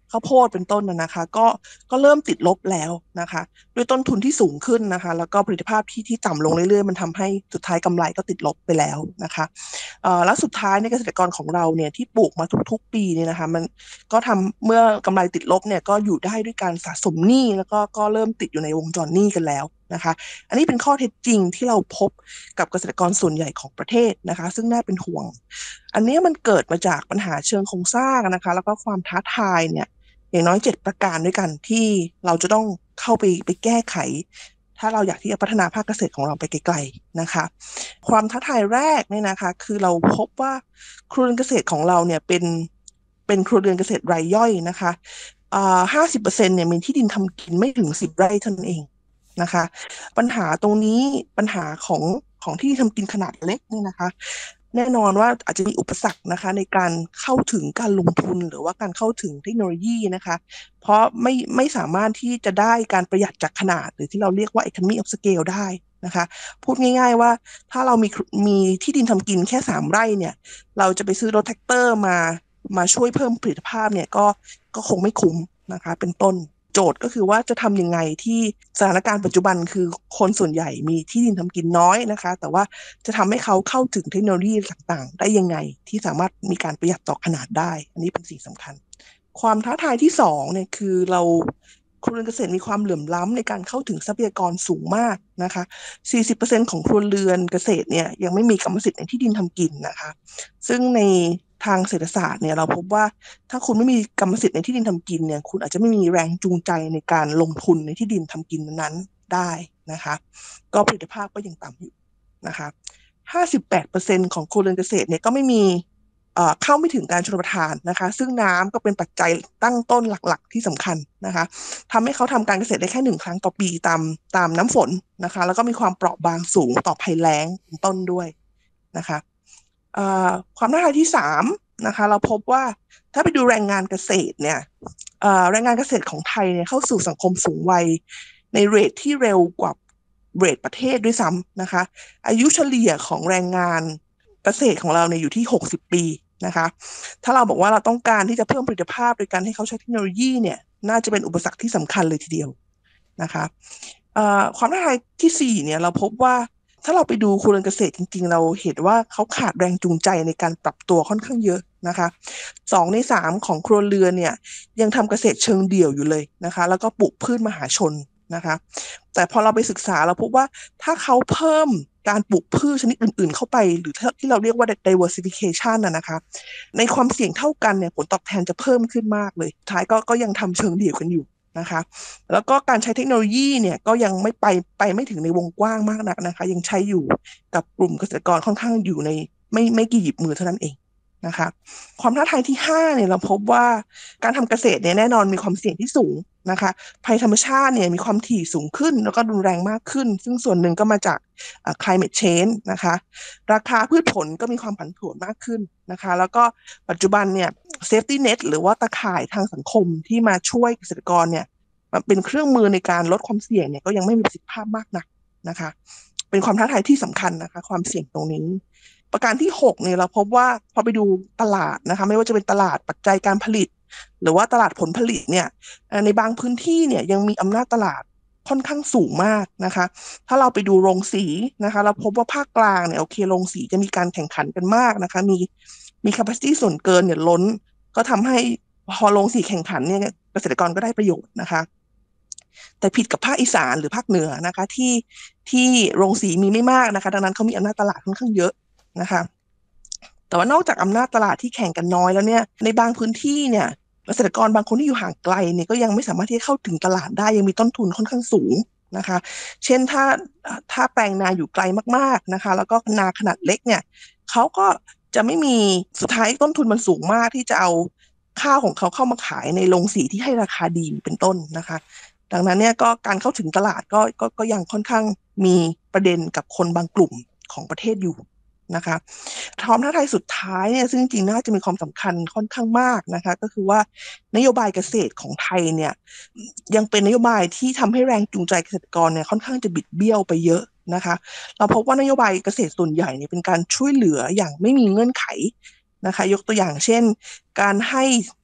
ข้าวโพดเป็นต้นนะนะคะก็ก็เริ่มติดลบแล้วนะคะด้วยต้นทุนที่สูงขึ้นนะคะแล้วก็ผลิตภาพที่ที่ต่ำลงเรื่อยๆมันทำให้สุดท้ายกำไรก็ติดลบไปแล้วนะคะเอ่อแล้วสุดท้ายในเกษตรกรของเราเนี่ยที่ปลูกมาทุกๆปีเนี่ยนะคะมันก็ทำเมื่อกำไรติดลบเนี่ยก็อยู่ได้ด้วยการสะสมหนี้แล้วก็ก็เริ่มติดอยู่ในวงจรหนี้กันแล้วนะคะอันนี้เป็นข้อเท็จจริงที่เราพบกับเกษตรกรส่วนใหญ่ของประเทศนะคะซึ่งน่าเป็นห่วงอันนี้มันเกิดมาจากปัญหาเชิงโครงสร้างนะคะแล้วก็ความท้าทายเนี่ยอย่างน้อยเจ็ดประการด้วยกันที่เราจะต้องเข้าไปไปแก้ไขถ้าเราอยากที่จะพัฒนาภาคเกษตรของเราไปไกลๆนะคะความท้าทายแรกเนี่ยนะคะคือเราพบว่าครัวเรือนเกษตรของเราเนี่ยเป็นเป็นครัวเรือนเกษตรรายย่อยนะคะอ่าห้าสิบเปอร์เซ็นต์เนี่ยมีที่ดินทำกินไม่ถึงสิบไร่เท่านั้นเองนะคะปัญหาตรงนี้ปัญหาของของที่ทำกินขนาดเล็กเนี่ยนะคะแน่นอนว่าอาจจะมีอุปสรรคนะคะในการเข้าถึงการลงทุนหรือว่าการเข้าถึงเทคโนโลยีนะคะเพราะไม่ไม่สามารถที่จะได้การประหยัดจากขนาดหรือที่เราเรียกว่า economy of scale ได้นะคะพูดง่ายๆว่าถ้าเรามีมีที่ดินทำกินแค่สามไร่เนี่ยเราจะไปซื้อรถแท็กเตอร์มามาช่วยเพิ่มผลิตภาพเนี่ยก็ก็คงไม่คุ้มนะคะเป็นต้นโจทย์ก็คือว่าจะทำยังไงที่สถานการณ์ปัจจุบันคือคนส่วนใหญ่มีที่ดินทำกินน้อยนะคะแต่ว่าจะทำให้เขาเข้าถึงเทคโนโลยีต่างๆได้ยังไงที่สามารถมีการประหยัดต่อขนาดได้อันนี้เป็นสิ่งสำคัญความท้าทายที่สองเนี่ยคือเราครัวเรือนเกษตรมีความเหลื่อมล้ำในการเข้าถึงทรัพยากรสูงมากนะคะ สี่สิบเปอร์เซ็นต์ ของครัวเรือนเกษตรเนี่ยยังไม่มีกรรมสิทธิ์ในที่ดินทำกินนะคะซึ่งในทางเศรษฐศาสตร์เนี่ยเราพบว่าถ้าคุณไม่มีกรรมสิทธิ์ในที่ดินทำกินเนี่ยคุณอาจจะไม่มีแรงจูงใจในการลงทุนในที่ดินทำกินนั้นได้นะคะก็ผลิตภาพก็ยังต่ำอยู่นะคะ ห้าสิบแปดเปอร์เซ็นต์ ของครัวเรือนเกษตรเนี่ยก็ไม่มีเข้าไม่ถึงการชลประทานนะคะซึ่งน้ำก็เป็นปัจจัยตั้งต้นหลักๆที่สำคัญนะคะทำให้เขาทำการเกษตรได้แค่หนึ่งครั้งต่อปีตามตามน้ำฝนนะคะแล้วก็มีความเปราะบางสูงต่อภัยแล้งเป็นต้นด้วยนะคะความท้าทายที่สามนะคะเราพบว่าถ้าไปดูแรงงานเกษตรเนี่ยแรงงานเกษตรของไทยเนี่ยเข้าสู่สังคมสูงวัยในเรทที่เร็วกว่าเรทประเทศด้วยซ้ำนะคะอายุเฉลี่ยของแรงงานเกษตรของเราเนี่ยอยู่ที่หกสิบปีนะคะถ้าเราบอกว่าเราต้องการที่จะเพิ่มผลิตภาพโดยการให้เขาใช้เทคโนโลยีเนี่ยน่าจะเป็นอุปสรรคที่สำคัญเลยทีเดียวนะคะความท้าทายที่สี่เนี่ยเราพบว่าถ้าเราไปดูครัวเรือนเกษตรจริงๆเราเห็นว่าเขาขาดแรงจูงใจในการปรับตัวค่อนข้างเยอะนะคะสองในสามของครัวเรือนเนี่ยยังทำเกษตรเชิงเดี่ยวอยู่เลยนะคะแล้วก็ปลูกพืชมหาชนนะคะแต่พอเราไปศึกษาเราพบว่าถ้าเขาเพิ่มการปลูกพืชชนิดอื่นๆเข้าไปหรือที่เราเรียกว่า diversification น่ะนะคะในความเสี่ยงเท่ากันเนี่ยผลตอบแทนจะเพิ่มขึ้นมากเลยท้ายก็ก็ยังทำเชิงเดี่ยวกันอยู่นะคะแล้วก็การใช้เทคโนโลยีเนี่ยก็ยังไม่ไปไปไม่ถึงในวงกว้างมากนักนะคะยังใช้อยู่กับกลุ่มเกษตรกรค่อนข้างอยู่ในไม่ไม่กี่หยิบมือเท่านั้นเองนะคะความท้าทายที่ห้าเนี่ยเราพบว่าการทำเกษตรเนี่ยแน่นอนมีความเสี่ยงที่สูงนะคะภัยธรรมชาติเนี่ยมีความถี่สูงขึ้นแล้วก็รุนแรงมากขึ้นซึ่งส่วนหนึ่งก็มาจาก climate change นะคะราคาพืชผลก็มีความผันผวนมากขึ้นนะคะแล้วก็ปัจจุบันเนี่ย safety net หรือว่าตะข่ายทางสังคมที่มาช่วยเกษตรกรเนี่ยมันเป็นเครื่องมือในการลดความเสี่ยงเนี่ยก็ยังไม่มีประสิทธิภาพมากนักนะคะเป็นความท้าทายที่สำคัญนะคะความเสี่ยงตรงนี้ประการที่หกเนี่ยเราพบว่าพอไปดูตลาดนะคะไม่ว่าจะเป็นตลาดปัจจัยการผลิตหรือว่าตลาดผลผลิตเนี่ยในบางพื้นที่เนี่ยยังมีอำนาจตลาดค่อนข้างสูงมากนะคะถ้าเราไปดูโรงสีนะคะเราพบว่าภาคกลางเนี่ยโอเคโรงสีจะมีการแข่งขันกันมากนะคะมีมี capacity ส่วนเกินเนี่ยล้นก็ทำให้พอโรงสีแข่งขันเนี่ยเกษตรกรก็ได้ประโยชน์นะคะแต่ผิดกับภาคอีสานหรือภาคเหนือนะคะที่ที่โรงสีมีไม่มากนะคะดังนั้นเขามีอำนาจตลาดค่อนข้างเยอะนะคะแต่ว่านอกจากอำนาจตลาดที่แข่งกันน้อยแล้วเนี่ยในบางพื้นที่เนี่ยเกษตรกรบางคนที่อยู่ห่างไกลเนี่ยก็ยังไม่สามารถที่จะเข้าถึงตลาดได้ยังมีต้นทุนค่อนข้างสูงนะคะเช่นถ้าถ้าแปลงนาอยู่ไกลมากๆนะคะแล้วก็นาขนาดเล็กเนี่ยเขาก็จะไม่มีสุดท้ายต้นทุนมันสูงมากที่จะเอาข้าวของเขาเข้ามาขายในโรงสีที่ให้ราคาดีเป็นต้นนะคะดังนั้นเนี่ยก็การเข้าถึงตลาดก็ก็ก็ยังค่อนข้างมีประเด็นกับคนบางกลุ่มของประเทศอยู่นะคะความท้าทายสุดท้ายเนี่ยซึ่งจริงๆน่าจะมีความสำคัญค่อนข้างมากนะคะก็คือว่านโยบายเกษตรของไทยเนี่ยยังเป็นนโยบายที่ทำให้แรงจูงใจเกษตรกรเนี่ยค่อนข้างจะบิดเบี้ยวไปเยอะนะคะเราพบว่านโยบายเกษตรส่วนใหญ่เนี่ยเป็นการช่วยเหลืออย่างไม่มีเงื่อนไขนะคะยกตัวอย่างเช่นการให้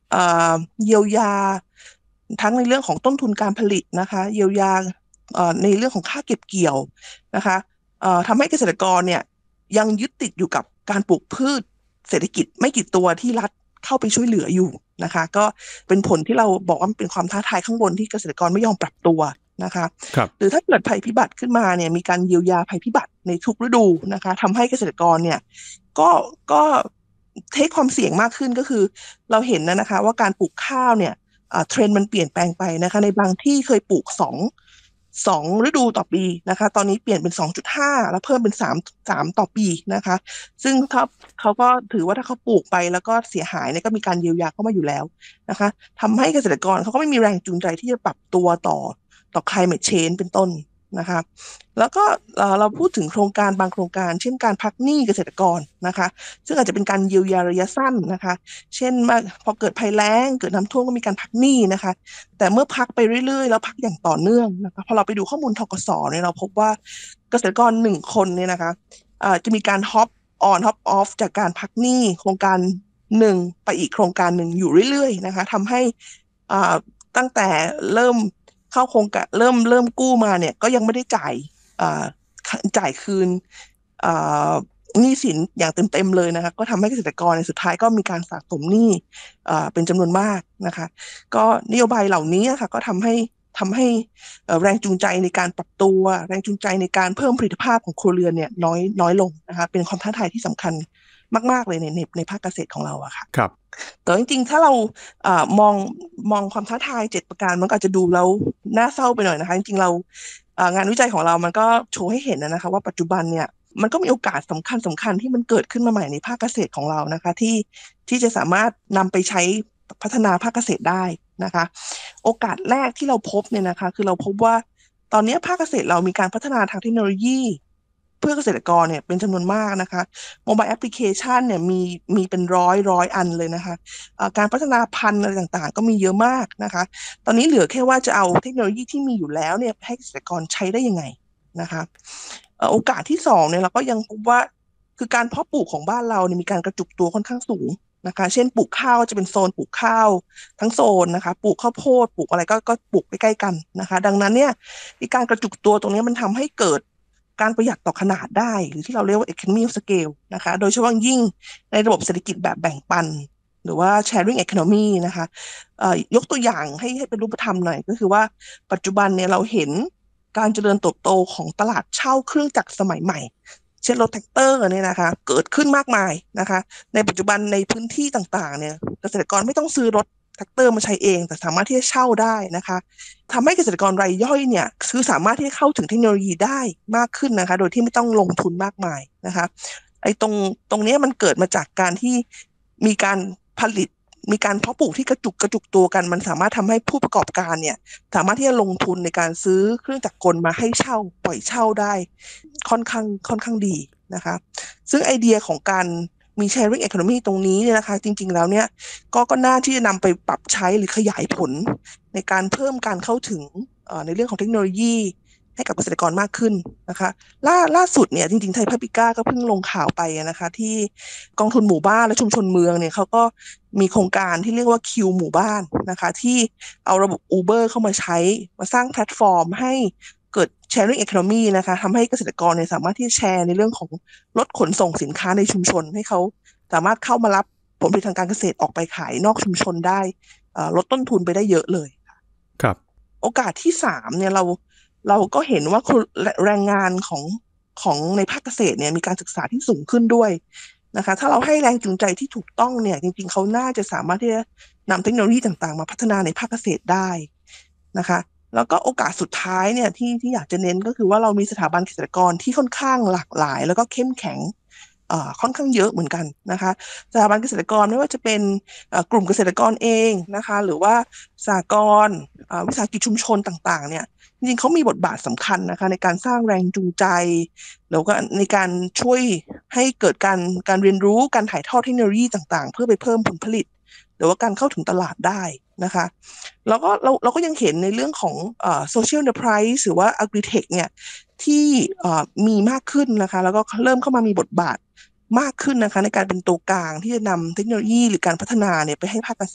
เอ่อเยียวยาทั้งในเรื่องของต้นทุนการผลิตนะคะเยียวยาเอ่อในเรื่องของค่าเก็บเกี่ยวนะคะเอ่อทำให้เกษตรกรเนี่ยยังยึดติดอยู่กับการปลูกพืชเศรษฐกิจไม่กี่ตัวที่รัฐเข้าไปช่วยเหลืออยู่นะคะก็เป็นผลที่เราบอกว่ามันเป็นความท้าทายข้างบนที่เกษตรกรไม่ยอมปรับตัวนะคะครับหรือถ้าเกิดภัยพิบัติขึ้นมาเนี่ยมีการเยียวยาภัยพิบัติในทุกฤดูนะคะทำให้เกษตรกรเนี่ยก็ก็เทคความเสี่ยงมากขึ้นก็คือเราเห็นนะนะคะว่าการปลูกข้าวเนี่ยเทรนด์มันเปลี่ยนแปลงไปนะคะในบางที่เคยปลูกสองสองฤดูต่อปีนะคะตอนนี้เปลี่ยนเป็น สองจุดห้า แล้วเพิ่มเป็น3 3ต่อปีนะคะซึ่งถ้าเขาก็ถือว่าถ้าเขาปลูกไปแล้วก็เสียหายเนี่ยก็มีการเยียวยาเข้ามาอยู่แล้วนะคะทำให้เกษตรกรเขาก็ไม่มีแรงจูงใจที่จะปรับตัวต่อต่อ climate change เป็นต้นนะคะแล้วก็เราพูดถึงโครงการบางโครงการเช่นการพักหนี้เกษตรกรนะคะซึ่งอาจจะเป็นการเยียวยาระยะสั้นนะคะเช่นพอเกิดภัยแล้งเกิดน้ำท่วมก็มีการพักหนี้นะคะแต่เมื่อพักไปเรื่อยๆแล้วพักอย่างต่อเนื่องนะคะพอเราไปดูข้อมูลธกสเนี่ยเราพบว่าเกษตรกรหนึ่งคนเนี่ยนะคะจะมีการฮอปออนฮอปออฟจากการพักหนี้โครงการหนึ่งไปอีกโครงการหนึ่งอยู่เรื่อยๆนะคะทำให้ตั้งแต่เริ่มเข้าโครงการเริ่มเริ่มกู้มาเนี่ยก็ยังไม่ได้จ่ายจ่ายคืนหนี้สินอย่างเต็มๆเลยนะคะก็ทำให้เกษตรกรในสุดท้ายก็มีการสะสมหนี้เป็นจำนวนมากนะคะก็นโยบายเหล่านี้ค่ะก็ทำให้ทำให้แรงจูงใจในการปรับตัวแรงจูงใจในการเพิ่มผลิตภาพของครัวเรือนเนี่ยน้อยน้อยลงนะคะเป็นความท้าทายที่สำคัญมากๆเลยในในในภาคเกษตรของเราอะค่ะครับแต่จริงๆถ้าเราอ่ามองมองความท้าทายเจ็ดประการมันก็อาจจะดูแล้วน่าเศร้าไปหน่อยนะคะจริงๆเรางานวิจัยของเรามันก็โชว์ให้เห็นนะคะว่าปัจจุบันเนี่ยมันก็มีโอกาสสำคัญสำคัญที่มันเกิดขึ้นมาใหม่ในภาคเกษตรของเรานะคะที่ที่จะสามารถนำไปใช้พัฒนาภาคเกษตรได้นะคะโอกาสแรกที่เราพบเนี่ยนะคะคือเราพบว่าตอนนี้ภาคเกษตรเรามีการพัฒนาทางเทคโนโลยีเพื่อเกษตรกรเนี่ยเป็นจำนวนมากนะคะโมบายแอปพลิเคชันเนี่ยมีมีเป็นร้อยร้อยอันเลยนะคะการพัฒนาพันธุ์อะไรต่างๆก็มีเยอะมากนะคะตอนนี้เหลือแค่ว่าจะเอาเทคโนโลยีที่มีอยู่แล้วเนี่ยให้เกษตรกรใช้ได้ยังไงนะคะโอกาสที่สองเนี่ยเราก็ยังพบว่าคือการเพาะปลูกของบ้านเราเนี่ยมีการกระจุกตัวค่อนข้างสูงนะคะเช่นปลูกข้าวจะเป็นโซนปลูกข้าวทั้งโซนนะคะปลูกข้าวโพดปลูกอะไรก็ก็ปลูกใกล้ๆกันนะคะดังนั้นเนี่ยการกระจุกตัวตรงนี้มันทำให้เกิดการประหยัดต่อขนาดได้หรือที่เราเรียกว่า economy of scale นะคะโดยเฉพาะยิ่งในระบบเศรษฐกิจแบบแบ่งปันหรือว่า sharing economy นะคะยกตัวอย่างให้ให้เป็นรูปธรรมหน่อยก็คือว่าปัจจุบันเนี่ยเราเห็นการเจริญเติบโตของตลาดเช่าเครื่องจักรสมัยใหม่เช่นรถแท็กเตอร์เนี่ยนะคะเกิดขึ้นมากมายนะคะในปัจจุบันในพื้นที่ต่างๆเนี่ยเกษตรกรไม่ต้องซื้อรถแท็กเตอร์มาใช้เองแต่สามารถที่จะเช่าได้นะคะทำให้เกษตรกรรายย่อยเนี่ยคือสามารถที่จะเข้าถึงเทคโนโลยีได้มากขึ้นนะคะโดยที่ไม่ต้องลงทุนมากมายนะคะไอ้ตรงตรงนี้มันเกิดมาจากการที่มีการผลิตมีการเพาะปลูกที่กระจุกกระจุกตัวกันมันสามารถทำให้ผู้ประกอบการเนี่ยสามารถที่จะลงทุนในการซื้อเครื่องจักรกลมาให้เช่าปล่อยเช่าได้ค่อนข้างค่อนข้างดีนะคะซึ่งไอเดียของการมี sharing economy ตรงนี้เนี่ยนะคะจริงๆแล้วเนี่ยก็ก็น่าที่จะนำไปปรับใช้หรือขยายผลในการเพิ่มการเข้าถึงในเรื่องของเทคโนโลยีให้กับเกษตรกรมากขึ้นนะคะล่าล่าสุดเนี่ยจริงๆไทยพับลิก้าก็เพิ่งลงข่าวไปนะคะที่กองทุนหมู่บ้านและชุมชนเมืองเนี่ยเขาก็มีโครงการที่เรียกว่าคิวหมู่บ้านนะคะที่เอาระบบ Uber เข้ามาใช้มาสร้างแพลตฟอร์มให้เกิด sharing economy นะคะทำให้เกษตรกรเนี่ยสามารถที่จะแชร์ในเรื่องของรถขนส่งสินค้าในชุมชนให้เขาสามารถเข้ามารับผลผลิตทางการเกษตรออกไปขายนอกชุมชนได้ลดต้นทุนไปได้เยอะเลยครับโอกาสที่สามเนี่ยเราเราก็เห็นว่าแรงงานของของในภาคเกษตรเนี่ยมีการศึกษาที่สูงขึ้นด้วยนะคะถ้าเราให้แรงจูงใจที่ถูกต้องเนี่ยจริงๆเขาน่าจะสามารถที่จะนำเทคโนโลยีต่างๆมาพัฒนาในภาคเกษตรได้นะคะแล้วก็โอกาสสุดท้ายเนี่ยที่ที่อยากจะเน้นก็คือว่าเรามีสถาบันเกษตรกรที่ค่อนข้างหลากหลายแล้วก็เข้มแข็งค่อนข้างเยอะเหมือนกันนะคะสถาบันเกษตรกรไม่ว่าจะเป็นกลุ่มเกษตรกรเองนะคะหรือว่าสหกรณ์วิสาหกิจชุมชนต่างๆเนี่ยจริงๆเขามีบทบาทสำคัญนะคะในการสร้างแรงจูงใจแล้วก็ในการช่วยให้เกิดการการเรียนรู้การถ่ายทอดเทคโนโลยีต่างๆเพื่อไปเพิ่มผลผลิตหรือว่าการเข้าถึงตลาดได้นะคะแล้วก็เราเราก็ยังเห็นในเรื่องของเอ่อ social enterprise หรือว่า agritech เนี่ยที่เอ่อมีมากขึ้นนะคะแล้วก็เริ่มเข้ามามีบทบาทมากขึ้นนะคะในการเป็นตัวกลางที่จะนำเทคโนโลยีหรือการพัฒนาเนี่ยไปให้ภาคเกษตร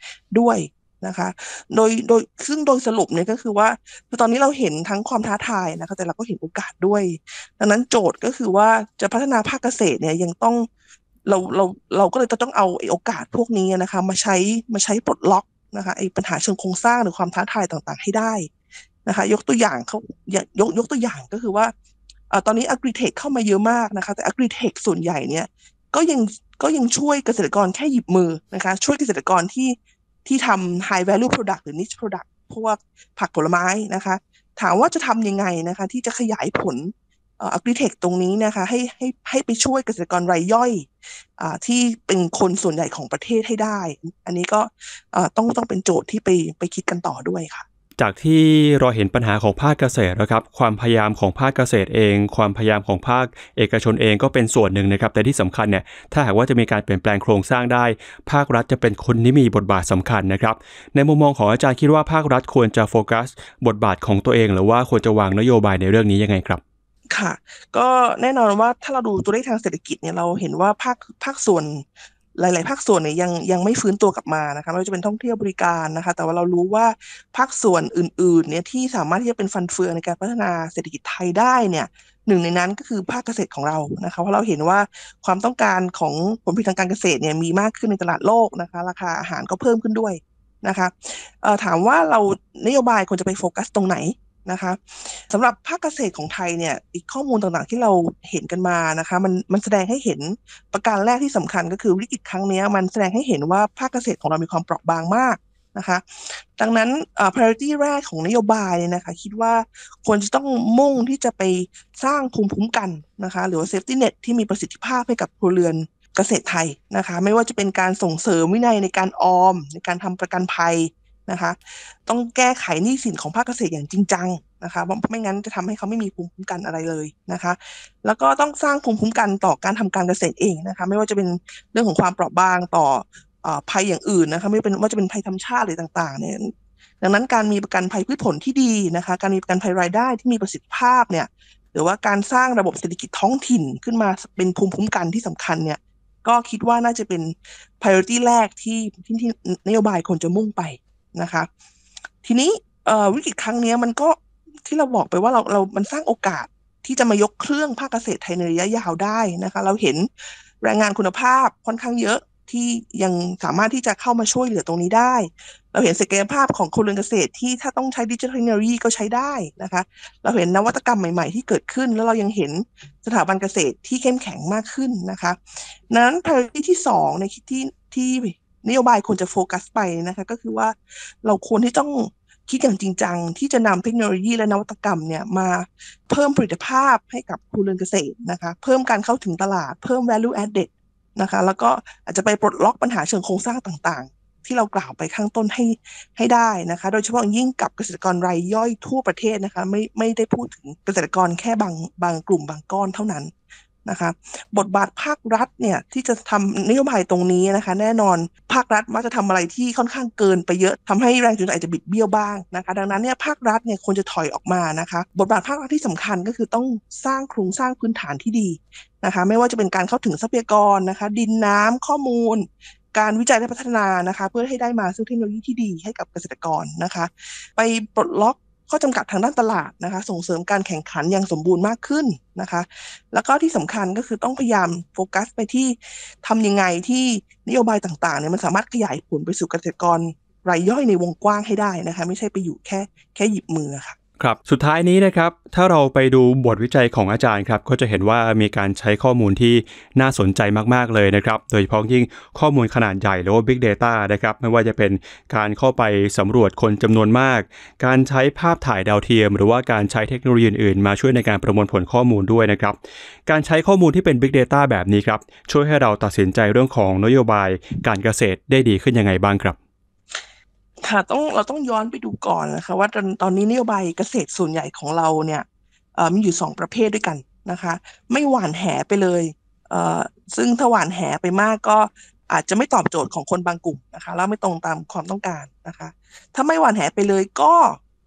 ด้วยนะคะโดยโดยซึ่งโดยสรุปเนี่ยก็คือว่าคือตอนนี้เราเห็นทั้งความท้าทายนะคะแต่เราก็เห็นโอกาสด้วยดังนั้นโจทย์ก็คือว่าจะพัฒนาภาคเกษตรเนี่ยยังต้องเราเราเราก็เลยจะต้องเอาไอ้โอกาสพวกนี้นะคะมาใช้มาใช้ปลดล็อกนะคะไอ้ปัญหาเชิงโครงสร้างหรือความท้าทายต่างๆให้ได้นะคะยกตัวอย่างเขายกยกตัวอย่างก็คือว่าตอนนี้ Agritech เข้ามาเยอะมากนะคะแต่ Agritech ส่วนใหญ่เนี่ยก็ยังก็ยังช่วยเกษตรกรแค่หยิบมือนะคะช่วยเกษตรกรที่ที่ทำ high value product หรือ niche product พวกผักผลไม้นะคะถามว่าจะทำยังไงนะคะที่จะขยายผลเอ่อ Agritech ตรงนี้นะคะให้ให้ให้ไปช่วยเกษตรกรรายย่อยอ่าที่เป็นคนส่วนใหญ่ของประเทศให้ได้อันนี้ก็อ่าต้องต้องเป็นโจทย์ที่ไปไปคิดกันต่อด้วยค่ะจากที่เราเห็นปัญหาของภาคเกษตรนะครับความพยายามของภาคเกษตรเองความพยายามของภาคเอกชนเองก็เป็นส่วนหนึ่งนะครับแต่ที่สำคัญเนี่ยถ้าหากว่าจะมีการเปลี่ยนแปลงโครงสร้างได้ภาครัฐจะเป็นคนที่มีบทบาทสำคัญนะครับในมุมมองของอาจารย์คิดว่าภาครัฐควรจะโฟกัสบทบาทของตัวเองหรือว่าควรจะวางนโยบายในเรื่องนี้ยังไงครับค่ะก็แน่นอนว่าถ้าเราดูตัวเลขทางเศรษฐกิจเนี่ยเราเห็นว่าภาคภาคส่วนหลายๆภาคส่วนเนี่ยยังยังไม่ฟื้นตัวกลับมานะคะไม่ว่าจะเป็นท่องเที่ยวบริการนะคะแต่ว่าเรารู้ว่าภาคส่วนอื่นๆเนี่ยที่สามารถที่จะเป็นฟันเฟืองในการพัฒนาเศรษฐกิจไทยได้เนี่ยหนึ่งในนั้นก็คือภาคเกษตรของเรานะคะเพราะเราเห็นว่าความต้องการของผลผลิตทางการเกษตรเนี่ยมีมากขึ้นในตลาดโลกนะคะราคาอาหารก็เพิ่มขึ้นด้วยนะคะเอ่อถามว่าเรานโยบายควรจะไปโฟกัสตรงไหนนะคะสำหรับภาคเกษตรของไทยเนี่ยอีกข้อมูลต่างๆที่เราเห็นกันมานะคะมันมันแสดงให้เห็นประการแรกที่สำคัญก็คือวิกฤตครั้งนี้มันแสดงให้เห็นว่าภาคเกษตรของเรามีความเปราะบางมากนะคะดังนั้นเอ่อ priority แรกของนโยบายเนี่ยนะคะคิดว่าควรจะต้องมุ่งที่จะไปสร้างภูมิคุ้มกันนะคะหรือว่า safety net ที่มีประสิทธิภาพให้กับครัวเรือนเกษตรไทยนะคะไม่ว่าจะเป็นการส่งเสริมวินัยในการออมในการทำประกันภัยนะคะต้องแก้ไขหนี้สินของภาคเกษตรอย่างจริงจังนะคะเพราะไม่งั้นจะทำให้เขาไม่มีภูมิคุ้มกันอะไรเลยนะคะแล้วก็ต้องสร้างภูมิคุ้มกันต่อการทำการเกษตรเองนะคะไม่ว่าจะเป็นเรื่องของความเปราะบางต่อเอ่อภัยอย่างอื่นนะคะไม่เป็นว่าจะเป็นภัยธรรมชาติหรือต่างๆเนี่ยดังนั้นการมีประกันภัยพืชผลที่ดีนะคะการมีประกันภัยรายได้ที่มีประสิทธิภาพเนี่ยหรือว่าการสร้างระบบเศรษฐกิจท้องถิ่นขึ้นมาเป็นภูมิคุ้มกันที่สำคัญเนี่ยก็คิดว่าน่าจะเป็น priority แรกที่ที่ที่นโยบายควรจะมุ่งไปนะคะทีนี้วิกฤตครั้งนี้มันก็ที่เราบอกไปว่าเราเรามันสร้างโอกาสที่จะมายกเครื่องภาคเกษตรไทยในระยะยาวได้นะคะเราเห็นแรงงานคุณภาพค่อนข้างเยอะที่ยังสามารถที่จะเข้ามาช่วยเหลือตรงนี้ได้เราเห็นศักยภาพของครัวเรือนเกษตรที่ถ้าต้องใช้ดิจิทัลเทคโนโลยีก็ใช้ได้นะคะเราเห็นนวัตกรรมใหม่ๆที่เกิดขึ้นแล้วเรายังเห็นสถาบันเกษตรที่เข้มแข็งมากขึ้นนะคะนั้น priority ที่สองในที่ที่นโยบายควรจะโฟกัสไปนะคะก็คือว่าเราควรที่ต้องคิดอย่างจริงจังที่จะนำเทคโนโลยีและนวัตกรรมเนี่ยมาเพิ่มผลิตภาพให้กับครัวเรือนเกษตรนะคะเพิ่มการเข้าถึงตลาดเพิ่ม value added นะคะแล้วก็อาจจะไปปลดล็อกปัญหาเชิงโครงสร้างต่างๆที่เรากล่าวไปข้างต้นให้ให้ได้นะคะโดยเฉพาะยิ่งกับเกษตรกรรายย่อยทั่วประเทศนะคะไม่ไม่ได้พูดถึงเกษตรกรแค่บางบางกลุ่มบางก้อนเท่านั้นนะคะบทบาทภาครัฐเนี่ยที่จะทำนโยบายตรงนี้นะคะแน่นอนภาครัฐมักจะทำอะไรที่ค่อนข้างเกินไปเยอะทำให้แรงจูงใจอาจจะบิดเบี้ยวบ้างนะคะดังนั้นเนี่ยภาครัฐเนี่ยควรจะถอยออกมานะคะบทบาทภาครัฐที่สำคัญก็คือต้องสร้างโครงสร้างพื้นฐานที่ดีนะคะไม่ว่าจะเป็นการเข้าถึงทรัพยากรนะคะดินน้ำข้อมูลการวิจัยและพัฒนานะคะเพื่อให้ได้มาซึ่งเทคโนโลยีที่ดีให้กับเกษตรกรนะคะไปปลดล็อกข้อจำกัดทางด้านตลาดนะคะส่งเสริมการแข่งขันอย่างสมบูรณ์มากขึ้นนะคะแล้วก็ที่สำคัญก็คือต้องพยายามโฟกัสไปที่ทำยังไงที่นโยบายต่างๆเนี่ยมันสามารถขยายผลไปสู่เกษตรกรรายย่อยในวงกว้างให้ได้นะคะไม่ใช่ไปอยู่แค่แค่หยิบมือค่ะครับสุดท้ายนี้นะครับถ้าเราไปดูบทวิจัยของอาจารย์ครับก็จะเห็นว่ามีการใช้ข้อมูลที่น่าสนใจมากๆเลยนะครับโดยเฉพาะยิ่งข้อมูลขนาดใหญ่หรือว่า Big Data นะครับไม่ว่าจะเป็นการเข้าไปสำรวจคนจำนวนมากการใช้ภาพถ่ายดาวเทียมหรือว่าการใช้เทคโนโลยีอื่นๆมาช่วยในการประมวลผลข้อมูลด้วยนะครับการใช้ข้อมูลที่เป็น Big Data แบบนี้ครับช่วยให้เราตัดสินใจเรื่องของนโยบายการเกษตรได้ดีขึ้นยังไงบ้างครับค่ะต้องเราต้องย้อนไปดูก่อนนะคะว่าตอนตอนนี้นโยบายเกษตรส่วนใหญ่ของเราเนี่ยเอ่อมีอยู่สองประเภทด้วยกันนะคะไม่หว่านแหไปเลยเอ่อซึ่งถ้าหว่านแหไปมากก็อาจจะไม่ตอบโจทย์ของคนบางกลุ่มนะคะแล้วไม่ตรงตามความต้องการนะคะถ้าไม่หว่านแหไปเลยก็